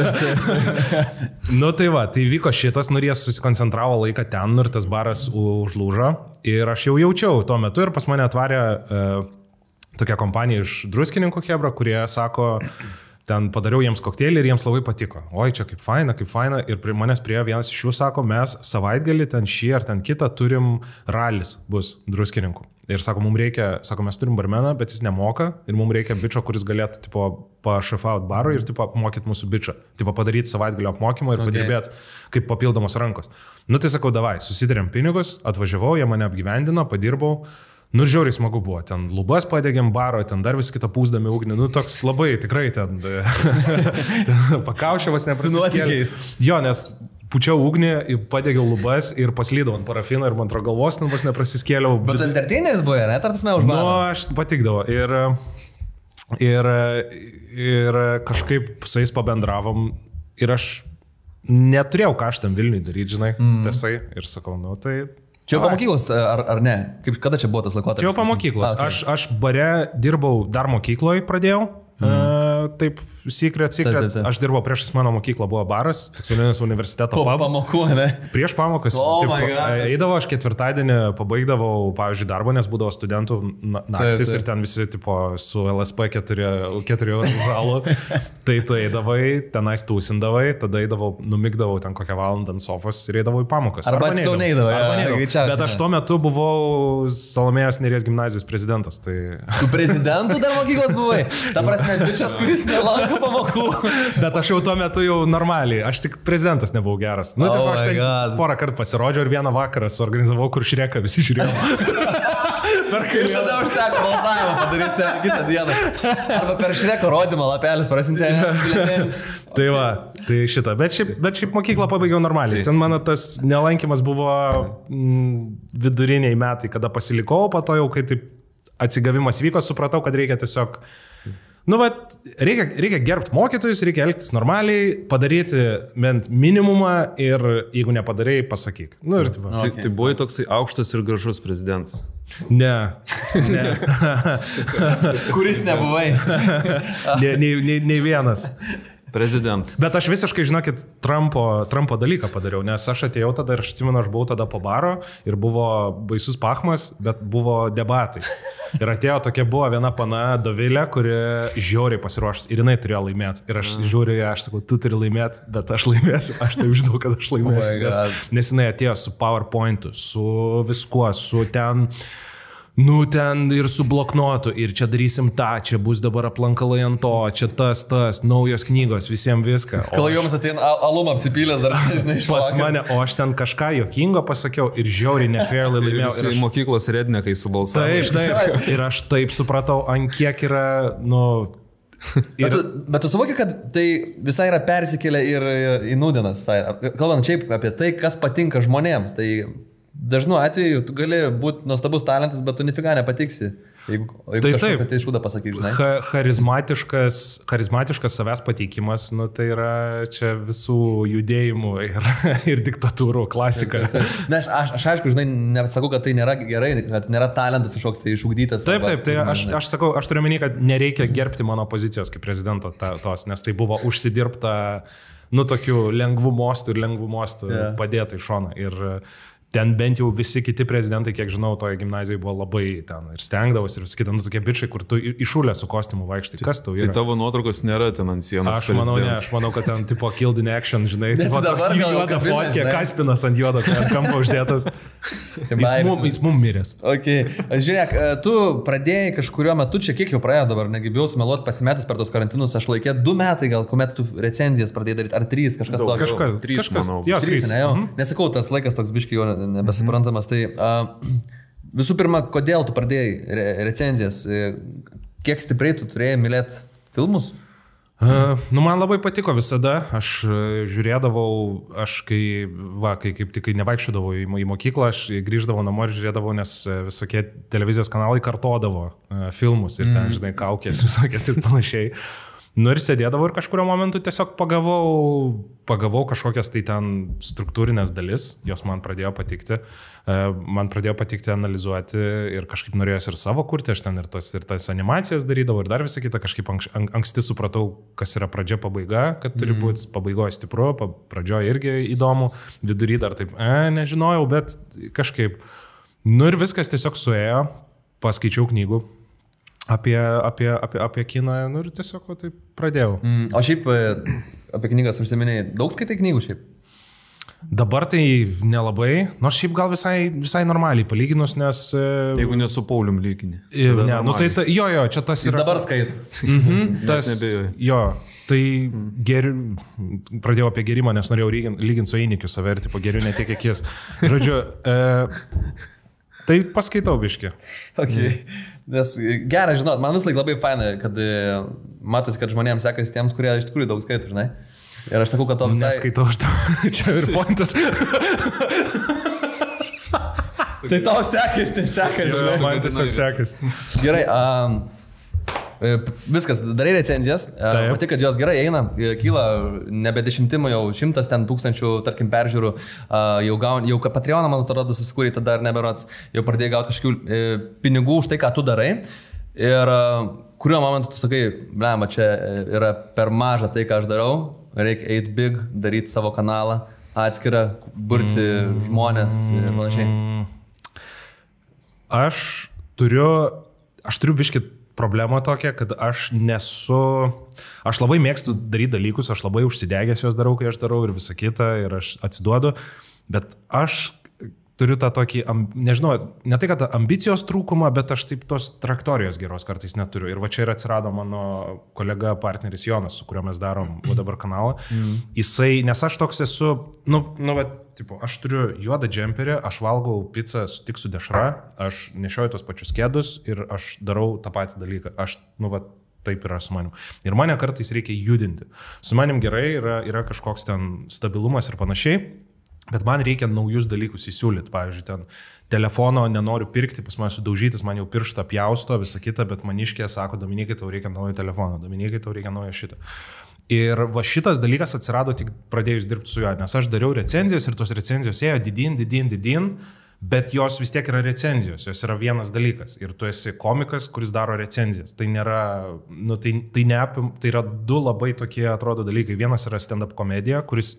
Speaker 2: Nu tai va, tai vyko šitas, nu ir jie susikoncentravo laiką ten, ir tas baras užlūžo. Ir aš jau jaučiau tuo metu ir pas mane atvarė uh, tokia kompanija iš Druskininkų chebra, kurie sako, ten padariau jiems kokteilį ir jiems labai patiko. Oi, čia kaip faina, kaip faina. Ir prie manęs prie vienas iš jų sako, mes savaitgalį ten šį ar ten kitą turim ralis bus Druskininkų. Ir sako, mums reikia, sako, mes turim barmeną, bet jis nemoka ir mums reikia bičo, kuris galėtų tipo pašefaut baro ir tipo apmokyti mūsų bičą. Tipo padaryti savaitgalio apmokymą ir okay. padirbėti kaip papildomos rankos. Nu tai sakau, davai, susitarėm pinigus, atvažiavau, jie mane apgyvendino, padirbau. Nu, žiauriai smagu buvo, ten lubas padegėm baro, ten dar vis kitą pūsdami ugnį, nu, toks labai tikrai ten, ten pakaušėvas neprasiskėlė. Jo, nes pučiau ugnį, padegiau lubas ir paslydau ant parafino ir man atrodo galvos ten vos neprasiskėliau.
Speaker 3: Bet vid... entertaineris buvo, ne, tarp sme už barą?
Speaker 2: Nu, aš patikdavo ir, ir, ir kažkaip su jais pabendravom ir aš neturėjau ką aš tam Vilniui daryti, žinai, mm. tiesai, ir sakau, nu, tai...
Speaker 3: Čia jau po mokyklos, ar, ar ne? Kaip, kada čia buvo tas laikotarpis?
Speaker 2: Čia jau po mokyklos. Ah, okay. Aš, aš bare dirbau, dar mokykloje pradėjau. Mm. Uh, taip, secret, secret. Taip, taip, taip. Aš dirbau priešais mano mokyklą, buvo baras, Tikslinis universiteto pub.
Speaker 3: Po pamokų, ne?
Speaker 2: Prieš pamokas.
Speaker 3: Oh
Speaker 2: taip, eidavo, aš ketvirtadienį pabaigdavau, pavyzdžiui, darbą, nes būdavo studentų naktis taip, taip. Ir ten visi tipo, su L S P keturi žalų. Tai tu eidavai, tenais tūsindavai, tada eidavau, numigdavau ten kokią valandą ant sofos ir eidavau į pamokas.
Speaker 3: Arba tiksliau neidavau. Ja,
Speaker 2: bet aš tuo metu buvau Salomėjos Nėries gimnazijos prezidentas. Tai...
Speaker 3: Tu prezidentų dar mokyklos buvai? Ta prasme, bičias, kuris nelanko pamokų.
Speaker 2: Bet aš jau tuo metu jau normaliai, aš tik prezidentas nebuvau geras. Nu,
Speaker 3: oh
Speaker 2: tai aš ten porą kartų pasirodžiau ir vieną vakarą suorganizavau, kur Šreką visi žiūrėjo.
Speaker 3: Ir tada užteko balsavimą padaryti kitą dieną. Arba per Šreko rodymą lapelis prasintė biletėlis.
Speaker 2: Tai va, tai šitą. Bet šiaip, bet šiaip mokyklą pabaigiau normaliai. Ten mano tas nelankymas buvo mm, viduriniai metai, kada pasilikau, po to jau, kai taip atsigavimas vyko, supratau, kad reikia tiesiog... Nu, va, reikia, reikia gerbti mokytojus, reikia elgtis normaliai, padaryti bent minimumą ir jeigu nepadarai, pasakyk. Nu, ir taip.
Speaker 4: Okay. Tai, tai buvai toksai aukštas ir gražus prezidentas.
Speaker 2: Ne. ne.
Speaker 3: Kuris nebuvai?
Speaker 2: ne, nei, nei, nei vienas.
Speaker 4: Prezidentas.
Speaker 2: Bet aš visiškai, žinokit, Trumpo, Trumpo dalyką padariau, nes aš atėjau tada ir aš atsimenu, aš buvau tada po baro ir buvo baisus pachmas, bet buvo debatai. Ir atėjo tokia buvo viena pana Dovilė, kuri žiauriai pasiruošus ir jinai turėjo laimėti. Ir aš žiūriu ją, aš sakau, tu turi laimėti, bet aš laimėsiu, aš tai žinau, kad aš laimėsiu. Oh nes, nes jinai atėjo su PowerPointu, su viskuo, su ten... Nu, ten ir su bloknotu, ir čia darysim tą, čia bus dabar aplankalai ant to, čia tas, tas, naujos knygos, visiems viską. O...
Speaker 3: Kol jums ateina alumą apsipylęs dar, žinai, iš
Speaker 2: pas mane, o aš ten kažką juokingo pasakiau ir žiauriai nefairly laimėjau.
Speaker 4: Ir aš... mokyklos rednekai subalsavo.
Speaker 2: Taip, taip. Ir aš taip supratau, ant kiek yra, nu... Ir...
Speaker 3: Bet, tu, bet tu suvoki, kad tai visai yra persikėlę ir į nūdienas. Kalbant šiaip apie tai, kas patinka žmonėms, tai... Dažnu atveju tu gali būti nuostabus talentas, bet tu nifiga nepatiksi. Jeigu, jeigu tai kažką apie tai šūdą pasakyk, žinai.
Speaker 2: Ha, charizmatiškas, charizmatiškas savęs pateikimas, nu tai yra čia visų judėjimų ir, ir diktatūrų klasika.
Speaker 3: Taip, taip, taip. Na, aš, aš, aš aišku, žinai, nesakau, kad tai nėra gerai, kad nėra talentas kažkoks tai išugdytas.
Speaker 2: Taip, taip, tai aš, aš sakau, aš turiu menį, kad nereikia gerbti mano pozicijos kaip prezidento ta, tos, nes tai buvo užsidirbta, nu, tokiu lengvu mostu ir lengvu mostu yeah. padėta į šoną. Ir ten bent jau visi kiti prezidentai, kiek žinau, toje gimnazijoje buvo labai ten ir stengdavosi ir vis kita, nu tokie bičiai, kur tu išūlė su kostiumu vaikštai. Kas tau yra?
Speaker 4: Tai tavo nuotraukos nėra ten ant sienos.
Speaker 2: Aš manau, ne, aš manau, kad ten tipo killed in action, žinai, tipo toks juoda fotkė, Kaspinas ant juodo, ant kampo uždėtas. Jis mum, jis mum miręs.
Speaker 3: Okay. Žiūrėk, tu pradėjai kažkurio metu, čia kiek jau praėjo dabar, negibėjau smeluoti pasimetus per tos karantinus, aš laikė du metai, gal kuomet tu recenzijas pradėjai daryti, ar trys, kažkas tokio.
Speaker 2: Kažkas,
Speaker 4: trys,
Speaker 2: kažkas,
Speaker 4: manau.
Speaker 2: Jo,
Speaker 3: trys, ne, jau. Mhm. Nesakau, tas laikas toks biškai jau nebesuprantamas. Tai uh, visų pirma, kodėl tu pradėjai re recenzijas? Kiek stipriai tu turėjai mylėti filmus?
Speaker 2: Uh, nu, man labai patiko visada. Aš žiūrėdavau, aš kai, va, kai kaip tik nevaikščiodavau į, į mokyklą, aš grįždavau namo ir žiūrėdavau, nes visokie televizijos kanalai kartodavo uh, filmus ir ten, mm. žinai, kaukės visokias ir panašiai. Nu ir sėdėdavau ir kažkurio momentu tiesiog pagavau, pagavau kažkokias tai ten struktūrinės dalis, jos man pradėjo patikti, man pradėjo patikti analizuoti ir kažkaip norėjosi ir savo kurti, aš ten ir tas, ir tas animacijas darydavau ir dar visą kitą, kažkaip anks, anksti supratau, kas yra pradžia pabaiga, kad turi būti pabaigoje stipru, pradžioje irgi įdomu, vidury dar taip, e, nežinojau, bet kažkaip, nu ir viskas tiesiog suėjo, paskaičiau knygų. Apie, apie, apie, apie kiną, nu ir tiesiog va, taip pradėjau.
Speaker 3: Mm, o šiaip apie knygas užsiminėjai, daug skaitai knygų šiaip?
Speaker 2: Dabar tai nelabai, nors šiaip gal visai, visai normaliai palyginus, nes...
Speaker 4: Jeigu nesu Paulium lyginį.
Speaker 2: Ne, nu tai ta, jo, jo, čia tas
Speaker 3: yra...
Speaker 2: Jis
Speaker 3: dabar skaito.
Speaker 2: Mhm, tas, jo, tai geri, pradėjau apie gerimą, nes norėjau lyginti su Einikiu save ir tipo geriu ne tiek kiek jis. Žodžiu... E, Tai paskaitau biški.
Speaker 3: Okay. Nes gerai, žinot, man vis laik labai faina, kad matosi, kad žmonėms sekasi tiems, kurie iš tikrųjų daug skaito, žinai. Ir aš sakau, kad to visai...
Speaker 2: Neskaitau aš to. Čia ir pointas.
Speaker 3: Tai tau sekasi, tai sekasi.
Speaker 2: Man tiesiog sekasi.
Speaker 3: Gerai, um, viskas, darai recenzijas, matai, kad jos gerai eina, kyla nebe dešimtimo, jau šimtas ten tūkstančių, tarkim, peržiūrų, jau, gaun, jau Patreoną, man atrodo, susikūrė, tada ar neberots, jau pradėjai gauti kažkokių pinigų už tai, ką tu darai. Ir kuriuo momentu tu sakai, blema, čia yra per maža tai, ką aš darau, reikia eiti big, daryti savo kanalą, atskirą, burti mm. žmonės ir panašiai.
Speaker 2: Aš turiu, aš turiu biškit problema tokia, kad aš nesu, aš labai mėgstu daryti dalykus, aš labai užsidegęs juos darau, kai aš darau ir visą kitą ir aš atsiduodu, bet aš turiu tą tokį, nežinau, ne tai, kad ambicijos trūkumą, bet aš taip tos traktorijos geros kartais neturiu. Ir va čia ir atsirado mano kolega partneris Jonas, su kuriuo mes darom va dabar kanalą. Mm. Jisai, nes aš toks esu, nu, nu va, tipo, aš turiu juodą džemperį, aš valgau pizzą tik su dešra, aš nešioju tos pačius kėdus ir aš darau tą patį dalyką. Aš, nu va, taip yra su manim. Ir mane kartais reikia judinti. Su manim gerai, yra, yra kažkoks ten stabilumas ir panašiai. Bet man reikia naujus dalykus įsiūlyti. Pavyzdžiui, ten telefono nenoriu pirkti, pas man sudaužytis, man jau pirštą pjausto, visą kitą, bet maniškė sako, Dominikai, tau reikia naujo telefono, Dominikai, tau reikia naujo šitą. Ir va šitas dalykas atsirado tik pradėjus dirbti su juo, nes aš dariau recenzijas ir tos recenzijos ėjo didin, didin, didin, bet jos vis tiek yra recenzijos, jos yra vienas dalykas. Ir tu esi komikas, kuris daro recenzijas. Tai nėra, nu, tai, tai, neapim, tai yra du labai tokie, atrodo, dalykai. Vienas yra stand-up komedija, kuris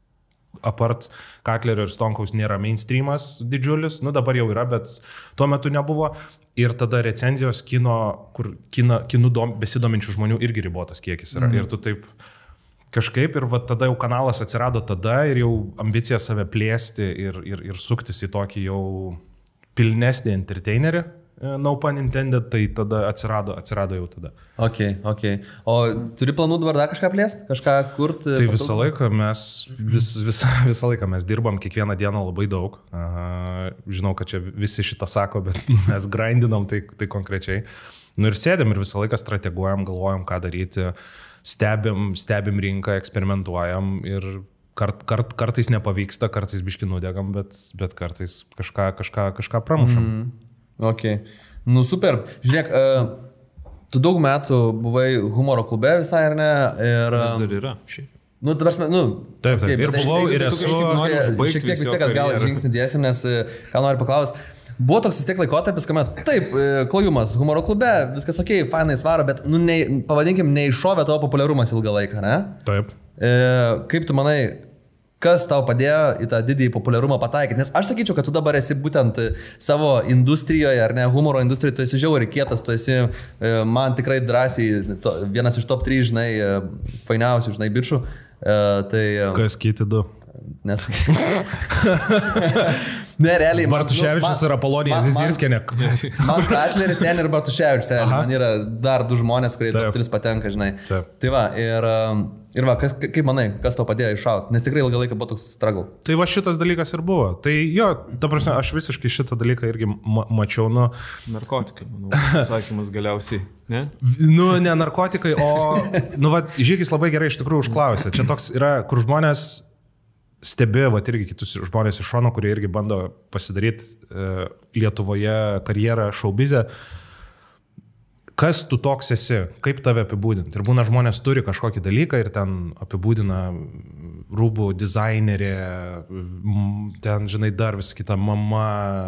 Speaker 2: apart Katlerio ir Stonkaus nėra mainstreamas didžiulis, nu dabar jau yra, bet tuo metu nebuvo. Ir tada recenzijos kino, kur kino, kinų dom, besidominčių žmonių irgi ribotas kiekis yra. Mm. Ir tu taip kažkaip, ir va tada jau kanalas atsirado tada ir jau ambicija save plėsti ir, ir, ir suktis į tokį jau pilnesnį entertainerį. No pun intended, tai tada atsirado, atsirado jau tada.
Speaker 3: Ok, ok. O turi planų dabar dar kažką plėsti? Kažką kurti?
Speaker 2: Tai visą laiką mes, vis, vis, visą laiką mes dirbam, kiekvieną dieną labai daug. Aha, žinau, kad čia visi šitą sako, bet mes grindinam tai, tai konkrečiai. Nu ir sėdėm ir visą laiką strateguojam, galvojam, ką daryti, stebim, stebim rinką, eksperimentuojam ir kart, kart, kartais nepavyksta, kartais biški nudegam, bet, bet kartais kažką, kažką, kažką pramušam. Mm.
Speaker 3: Ok, nu super. Žiūrėk, uh, tu daug metų buvai humoro klube visai, ar ne? Ir,
Speaker 4: vis dar yra, šiaip.
Speaker 3: Nu, dabar, nu...
Speaker 2: Taip, taip, okay, ir buvau, ir esu...
Speaker 3: Šiek tiek vis tiek atgal žingsnį dėsim, nes ką noriu paklausti. Buvo toks vis tiek laikotarpis, kuomet, taip, klojumas humoro klube, viskas ok, fainai svaro, bet, nu, ne, pavadinkim, neiššovė tavo populiarumas ilgą laiką, ne?
Speaker 2: Taip.
Speaker 3: E, kaip tu manai... Kas tau padėjo į tą didįjį populiarumą pataikyti? Nes aš sakyčiau, kad tu dabar esi būtent savo industrijoje, ar ne, humoro industrijoje, tu esi žiauriai kietas, tu esi man tikrai drąsiai to, vienas iš top trys, žinai, fainiausių, žinai, bičių. Tai,
Speaker 2: kas kiti du?
Speaker 3: Nesakyk. Ne, realiai.
Speaker 2: Bartuševičius ir Apolonija Zizirskienė.
Speaker 3: Man Katleris sen ir Bartuševičius, man yra dar du žmonės, kurie top tris patenka, žinai. Taip. Tai va, ir... Ir va, kas, kaip manai, kas tau padėjo iššauti? Nes tikrai ilgą laiką buvo toks struggle.
Speaker 2: Tai va šitas dalykas ir buvo. Tai jo, ta prasme, aš visiškai šitą dalyką irgi ma mačiau, nu...
Speaker 4: Narkotikai, manau, atsakymas galiausiai, ne?
Speaker 2: Nu, ne narkotikai, o... Nu va, Žygis labai gerai iš tikrųjų užklausė. Čia toks yra, kur žmonės stebi, va, irgi kitus žmonės iš šono, kurie irgi bando pasidaryti e, Lietuvoje karjerą šaubizę. Kas tu toks esi, kaip tave apibūdinti. Ir būna žmonės turi kažkokį dalyką ir ten apibūdina rūbų dizainerė, ten, žinai, dar vis kita mama,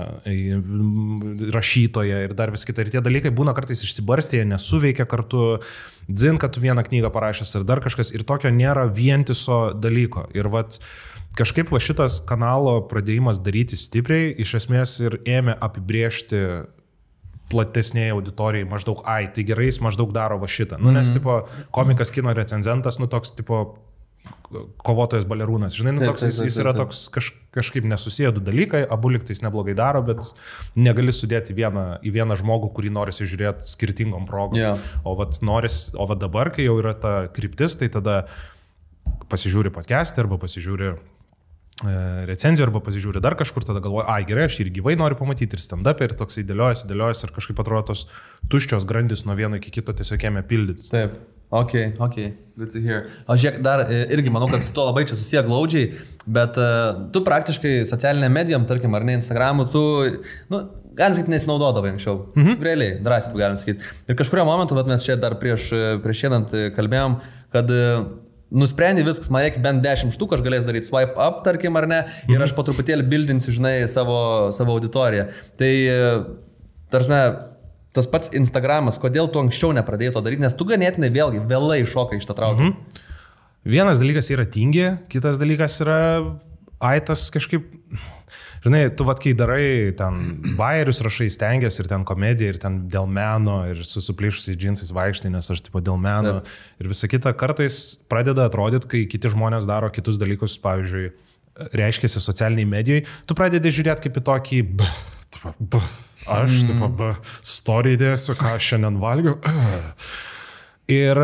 Speaker 2: rašytoja ir dar vis kita. Ir tie dalykai būna kartais išsibarstė, jie nesuveikia kartu, dzin, kad tu vieną knygą parašęs ir dar kažkas. Ir tokio nėra vientiso dalyko. Ir vat kažkaip va šitas kanalo pradėjimas daryti stipriai, iš esmės ir ėmė apibrėžti platesnėje auditorijai maždaug, ai, tai gerai, jis maždaug daro va šitą. Nu, nes, tipo, komikas, kino recenzentas, nu, toks, tipo, kovotojas balerūnas. Žinai, nu, toks, jis, jis yra toks kaž, kažkaip nesusiję du dalykai, abu liktais neblogai daro, bet negali sudėti vieną, į vieną žmogų, kurį norisi žiūrėti skirtingom progom. Yeah. O vat noris, o vat dabar, kai jau yra ta kryptis, tai tada pasižiūri podcast'ą arba pasižiūri recenzijų arba pasižiūri dar kažkur, tada galvoju, ai gerai, aš ir gyvai noriu pamatyti, ir stand-up, ir toks įdėliojasi, įdėliojasi, ir kažkaip atrodo tos tuščios grandis nuo vieno iki kito tiesiog ėmė pildyti.
Speaker 3: Taip, ok, ok, good to hear. O žiūrėk, dar irgi manau, kad su to labai čia susiję glaudžiai, bet uh, tu praktiškai socialinė medijam, tarkim, ar ne Instagramu, tu, nu, galim sakyti, nesinaudodavai anksčiau. Mhm. Realiai, drąsiai tu galim sakyti. Ir kažkurio momentu, bet mes čia dar prieš, prieš šiandien kalbėjom, kad uh, nusprendė viskas, man reikia bent dešimt štuk, aš galėsiu daryti swipe up, tarkim, ar ne, ir aš po truputėlį bildinsiu, žinai, savo, savo auditoriją. Tai, tarsi, tas pats Instagramas, kodėl tu anksčiau nepradėjai to daryti, nes tu ganėtinai vėlgi vėlai šokai iš tą trauką.
Speaker 2: Mhm. Vienas dalykas yra tingi, kitas dalykas yra aitas kažkaip, žinai, tu vat kai darai ten bairius rašai, stengiasi ir ten komedija, ir ten dėl meno, ir su suplyšusiais džinsais vaikštai, nes aš tipo dėl meno. Taip. Ir visa kita kartais pradeda atrodyti, kai kiti žmonės daro kitus dalykus, pavyzdžiui, reiškiasi socialiniai medijai, tu pradedi žiūrėti kaip į tokį b, tipo, b, aš, mm. tipo, b, story dėsiu, ką aš šiandien valgiu. Ir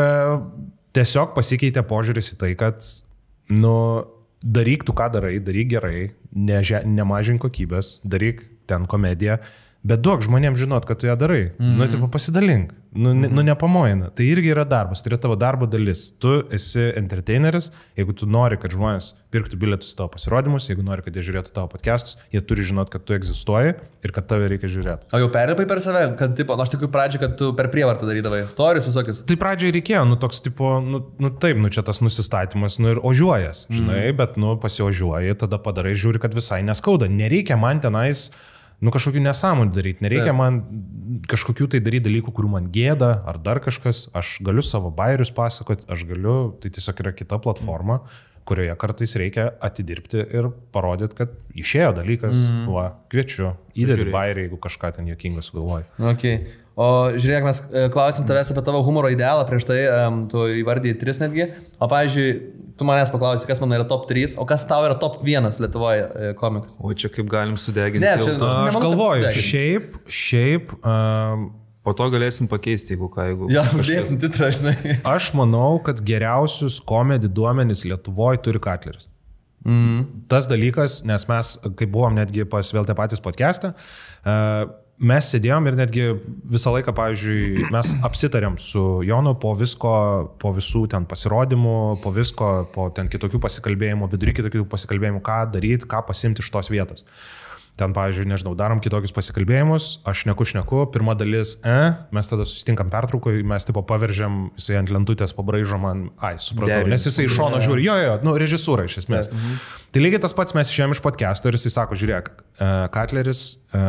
Speaker 2: tiesiog pasikeitė požiūris į tai, kad, nu, daryk tu ką darai, daryk gerai, ne, nemažink kokybės, daryk ten komediją, bet duok žmonėms žinot, kad tu ją darai. Mm-hmm. Nu, tipo, pasidalink, nu, mm-hmm. nu nepamojina. Tai irgi yra darbas, tai yra tavo darbo dalis. Tu esi entertaineris, jeigu tu nori, kad žmonės pirktų bilietus į tavo pasirodymus, jeigu nori, kad jie žiūrėtų tavo podcastus, jie turi žinot, kad tu egzistuoji ir kad tave reikia žiūrėti.
Speaker 3: O jau perlipai per save, kad, tipo, nu, aš tikiu pradžią, kad tu per prievartą darydavai storius visokius.
Speaker 2: Tai pradžiai reikėjo, nu, toks, tipo, nu, nu taip, nu, čia tas nusistatymas, nu, ir ožiuojas, žinai, mm. bet, nu, pasiožiuoji, tada padarai, žiūri, kad visai neskauda. Nereikia man tenais nu kažkokių nesąmonių daryti, nereikia man kažkokių tai daryti dalykų, kurių man gėda, ar dar kažkas, aš galiu savo bairius pasakoti, aš galiu, tai tiesiog yra kita platforma, kurioje kartais reikia atidirbti ir parodyti, kad išėjo dalykas, mm. va, kviečiu, įdėti bairį, jeigu kažką ten juokingo sugalvoji.
Speaker 3: Okay. O žiūrėk, mes klausim tavęs apie tavo humoro idealą, prieš tai um, tu įvardėjai tris netgi, o pavyzdžiui, tu manęs paklausai, kas man yra top trys, o kas tau yra top vienas Lietuvoje komikas?
Speaker 4: O čia kaip galim sudeginti?
Speaker 3: Ne, čia,
Speaker 2: aš, aš galvoju, šiaip, šiaip... Um,
Speaker 4: po to galėsim pakeisti, jeigu ką, jeigu...
Speaker 3: Jo, uždėsim titrą, žinai.
Speaker 2: Aš manau, kad geriausius komedi duomenys Lietuvoje turi Katleris. Mm. Tas dalykas, nes mes, kai buvom netgi pas vėl tie patys podcast'ą, uh, mes sėdėjom ir netgi visą laiką, pavyzdžiui, mes apsitarėm su Jonu po visko, po visų ten pasirodymų, po visko, po ten kitokių pasikalbėjimų, vidury kitokių pasikalbėjimų, ką daryti, ką pasimti iš tos vietos. Ten, pavyzdžiui, nežinau, darom kitokius pasikalbėjimus, aš šneku, šneku, pirma dalis, e, mes tada susitinkam pertraukoje, mes tipo paveržiam, jisai ant lentutės pabraižo man, ai, supratau, Derinis. Nes jisai iš šono žiūri, jo, jo, nu, režisūra iš esmės. Mhm. Tai lygiai tas pats mes išėjom iš podcast'o ir jisai sako, žiūrėk, Katleris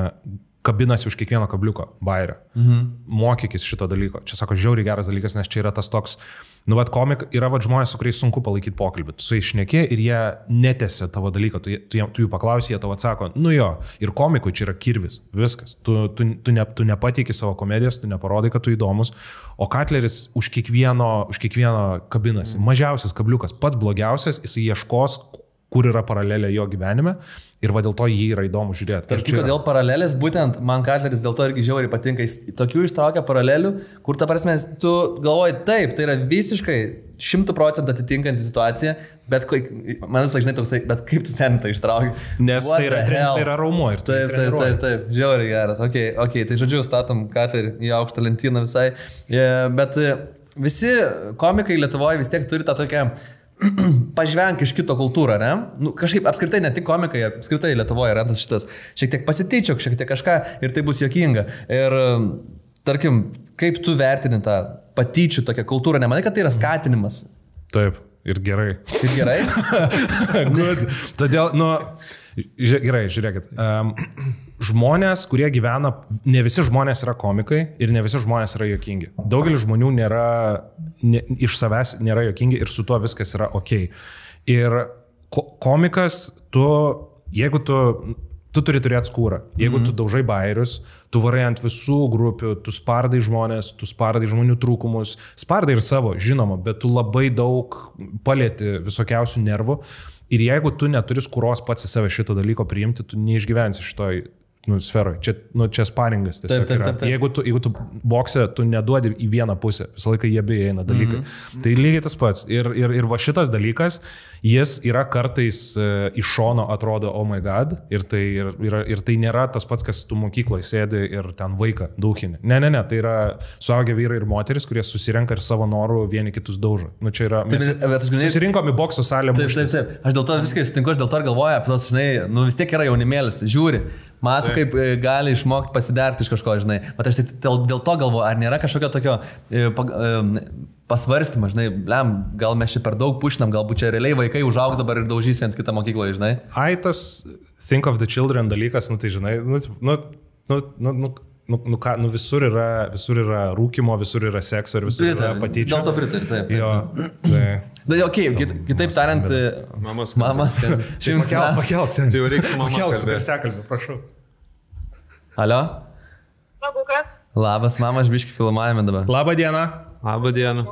Speaker 2: kabinasi už kiekvieno kabliuko, bairio. Mhm. Mokykis šito dalyko. Čia sako, žiauriai geras dalykas, nes čia yra tas toks, nu, vat komik, yra vat žmonės, su kuriais sunku palaikyti pokalbį. Tu su jais šneki ir jie netęsia tavo dalyko, tu, tu, tu jų paklausi, jie tavo atsako, nu jo, ir komikui čia yra kirvis, viskas. Tu, tu, tu, ne, tu nepateiki savo komedijos, tu neparodai, kad tu įdomus, o Katleris už kiekvieno, už kiekvieno kabinasi. Mhm. Mažiausias kabliukas, pats blogiausias, jis ieškos, kur yra paralelė jo gyvenime. Ir va dėl to jį yra įdomu žiūrėti.
Speaker 3: Tarp kitko, dėl paralelės, būtent man Katleris dėl to irgi žiauriai patinka. Jis tokių ištraukia paralelių, kur ta prasme, tu galvoji, taip, tai yra visiškai šimtų procentų atitinkanti situacija, bet man vis laik žinai toksai, bet kaip tu seniai tai ištrauki?
Speaker 2: Nes What tai yra, tai yra raumo ir tai
Speaker 3: taip, taip, taip, taip, žiauriai geras. Ok, ok, tai žodžiu, statom Katlerį į aukštą lentyną visai. Bet visi komikai Lietuvoje vis tiek turi tą tokią pažvenk iš kito kultūrą, ne? Nu, kažkaip apskritai ne tik komikai, apskritai Lietuvoje yra tas šitas. Šiek tiek pasityčiok, šiek tiek kažką ir tai bus juokinga. Ir tarkim, kaip tu vertini tą patyčių tokią kultūrą, nemanai, kad tai yra skatinimas?
Speaker 2: Taip, ir gerai.
Speaker 3: Ir gerai?
Speaker 2: Good. Todėl, nu, ži gerai, žiūrėkit. Um, žmonės, kurie gyvena, ne visi žmonės yra komikai ir ne visi žmonės yra juokingi. Daugelis žmonių nėra, ne, iš savęs nėra juokingi ir su tuo viskas yra ok. Ir ko, komikas, tu, jeigu tu, tu turi turėti skūrą, jeigu mm-hmm. tu daužai bairius, tu varai ant visų grupių, tu spardai žmonės, tu spardai žmonių trūkumus, spardai ir savo, žinoma, bet tu labai daug palieti visokiausių nervų. Ir jeigu tu neturi skūros pats į save šito dalyko priimti, tu neišgyvensi šitoj nu, sferoje. Čia, nu, čia sparingas tiesiog
Speaker 3: taip, taip, taip, taip.
Speaker 2: yra. Jeigu tu, jeigu tu bokse, tu neduodi į vieną pusę, visą laiką jie beje eina dalykai. Mm-hmm. Tai lygiai tas pats. Ir, ir, ir va šitas dalykas, jis yra kartais e, iš šono atrodo, oh my god, ir tai, ir, ir, ir tai nėra tas pats, kas tu mokykloje sėdi ir ten vaiką dauginį. Ne, ne, ne, tai yra suaugę vyrai ir moteris, kurie susirenka ir savo norų vieni kitus daužo. Nu, čia yra, mes
Speaker 3: taip, bet, žinai,
Speaker 2: susirinkom į bokso salę.
Speaker 3: Taip, taip, taip. Aš dėl to viskai sutinku, aš dėl to ir galvoju, apie tos, žinai, nu vis tiek yra jaunimėlis, žiūri. Mato, kaip e, gali išmokti pasiderti iš kažko, žinai. Bet aš dėl, dėl to galvoju, ar nėra kažkokio tokio e, pag, e, pasvarstymo, žinai, blem, gal mes čia per daug pušinam, galbūt čia realiai vaikai užaugs dabar ir daužys viens kitą mokykloje, žinai.
Speaker 2: Ai, tas think of the children dalykas, nu tai žinai, nu, nu, nu, nu, nu, nu, nu, ką, nu visur, yra, visur yra rūkimo, visur yra sekso ir visur
Speaker 3: Pritar,
Speaker 2: yra patyčių.
Speaker 3: Dėl to pritari, taip. taip,
Speaker 2: Jo, tai...
Speaker 3: Na, okei, okay, kitaip tariant,
Speaker 4: Mamas,
Speaker 3: mamas ten šimtas metų.
Speaker 2: Pakelk,
Speaker 4: Tai jau reikia su mama
Speaker 2: pakelk, su
Speaker 4: kalbėti.
Speaker 2: garsiakalbiu, prašau.
Speaker 3: Alio?
Speaker 5: Labukas.
Speaker 3: Labas, mama, aš biški filmavime dabar.
Speaker 2: Labą dieną.
Speaker 4: Labą dieną.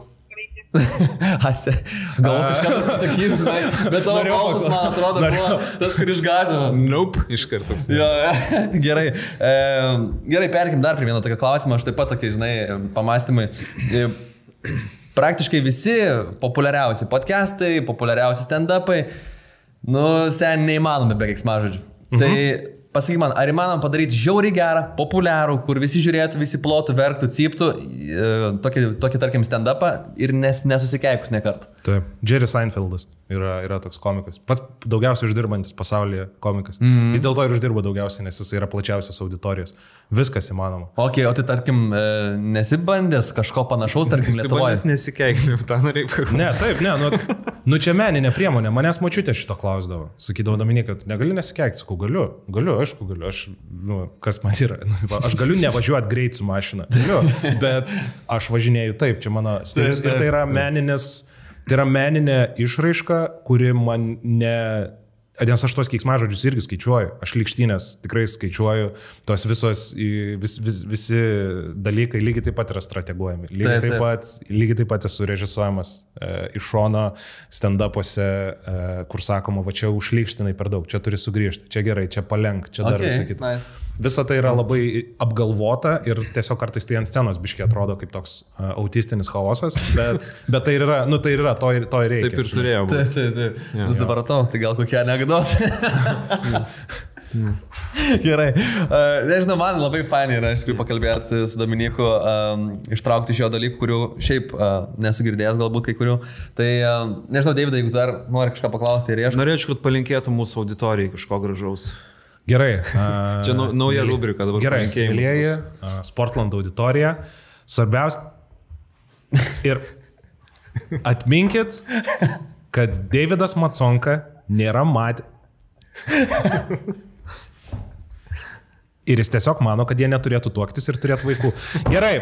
Speaker 3: Gal kažką pasakys, žinai, bet tavo balsas, man atrodo, buvo tas, kur išgąsdino.
Speaker 4: Nope, iš karto.
Speaker 3: Jo, gerai. E, gerai, perkim dar prie vieno tokio klausimo, aš taip pat tokie, žinai, pamastymai. E, praktiškai visi populiariausi podcastai, populiariausi stand-upai, nu, sen neįmanomi be keiksmažodžių. Mhm. Tai pasakyk man, ar įmanom padaryti žiauriai gerą, populiarų, kur visi žiūrėtų, visi plotų, verktų, cyptų, tokį, tokį tarkim, stand-upą ir nes, nesusikeikus nekart.
Speaker 2: Taip, Jerry Seinfeldas yra, yra toks komikas. Pats daugiausiai uždirbantis pasaulyje komikas. Mm-hmm. Jis dėl to ir uždirba daugiausiai, nes jis yra plačiausios auditorijos. Viskas įmanoma.
Speaker 3: Ok, o tai tarkim, nesibandęs kažko panašaus, tarkim, Lietuvoje.
Speaker 4: Nesibandęs nesikeikti, tą norėjau.
Speaker 2: Ne, taip, ne, nu, nu čia meninė priemonė. Manęs močiutė šito klausdavo. Sakydavo Dominika, kad negali nesikeikti. Sakau, galiu, galiu, aišku, galiu. Aš, nu, kas man yra? Aš galiu nevažiuoti greit su mašina. Galiu, bet aš važinėju taip, čia mano stilius. Ir tai yra meninis, tai yra meninė išraiška, kuri man ne... Nes aš tos keiksmažodžius irgi skaičiuoju, aš lygštynės tikrai skaičiuoju, tos visos, vis, vis, visi dalykai lygiai taip pat yra strateguojami. Lygiai taip, taip, pat, lygiai taip pat esu režisuojamas e, iš šono stand-upuose, e, kur sakoma, va čia užlygštinai per daug, čia turi sugrįžti, čia gerai, čia palenk, čia dar
Speaker 3: okay,
Speaker 2: visą kitą.
Speaker 3: Nice.
Speaker 2: Visa tai yra labai apgalvota ir tiesiog kartais tai ant scenos biškiai atrodo kaip toks uh, autistinis chaosas, bet, bet tai yra, nu tai yra, to ir, to ir reikia.
Speaker 4: Taip ir turėjau.
Speaker 3: Taip, taip, taip. Ja, Nusipratau, tai gal kokią negadot. Gerai. Uh, nežinau, man labai fainai yra iš tikrųjų pakalbėti su Dominiku, um, ištraukti iš jo dalykų, kurių šiaip uh, nesu girdėjęs galbūt kai kurių. Tai uh, nežinau, Deividai, jeigu dar nori kažką paklausti ir ieškai.
Speaker 4: Norėčiau, kad palinkėtų mūsų auditorijai kažko gražaus.
Speaker 2: Gerai. Uh,
Speaker 4: Čia nauja rubrika dabar.
Speaker 2: Gerai, mėlyjeji, uh, Sportland auditorija. Svarbiausia. Ir atminkit, kad Deividas Maconka nėra matę. Ir jis tiesiog mano, kad jie neturėtų tuoktis ir turėtų vaikų. Gerai.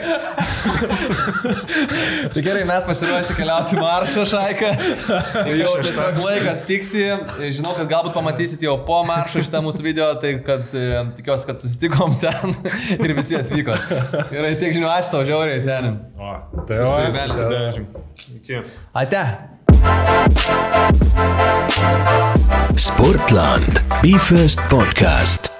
Speaker 3: Tai gerai, mes pasiruošę keliauti maršą, Šaiką. Jau tiesiog laikas tiksi. Žinau, kad galbūt pamatysit jau po maršo šitą mūsų video, tai kad tikiuosi, kad susitikom ten ir visi atvyko. Gerai, tiek žinių, ačiū tau, žiauriai, senim.
Speaker 2: O, tai o,
Speaker 4: Iki.
Speaker 3: Ate.
Speaker 1: Sportland. Be First Podcast.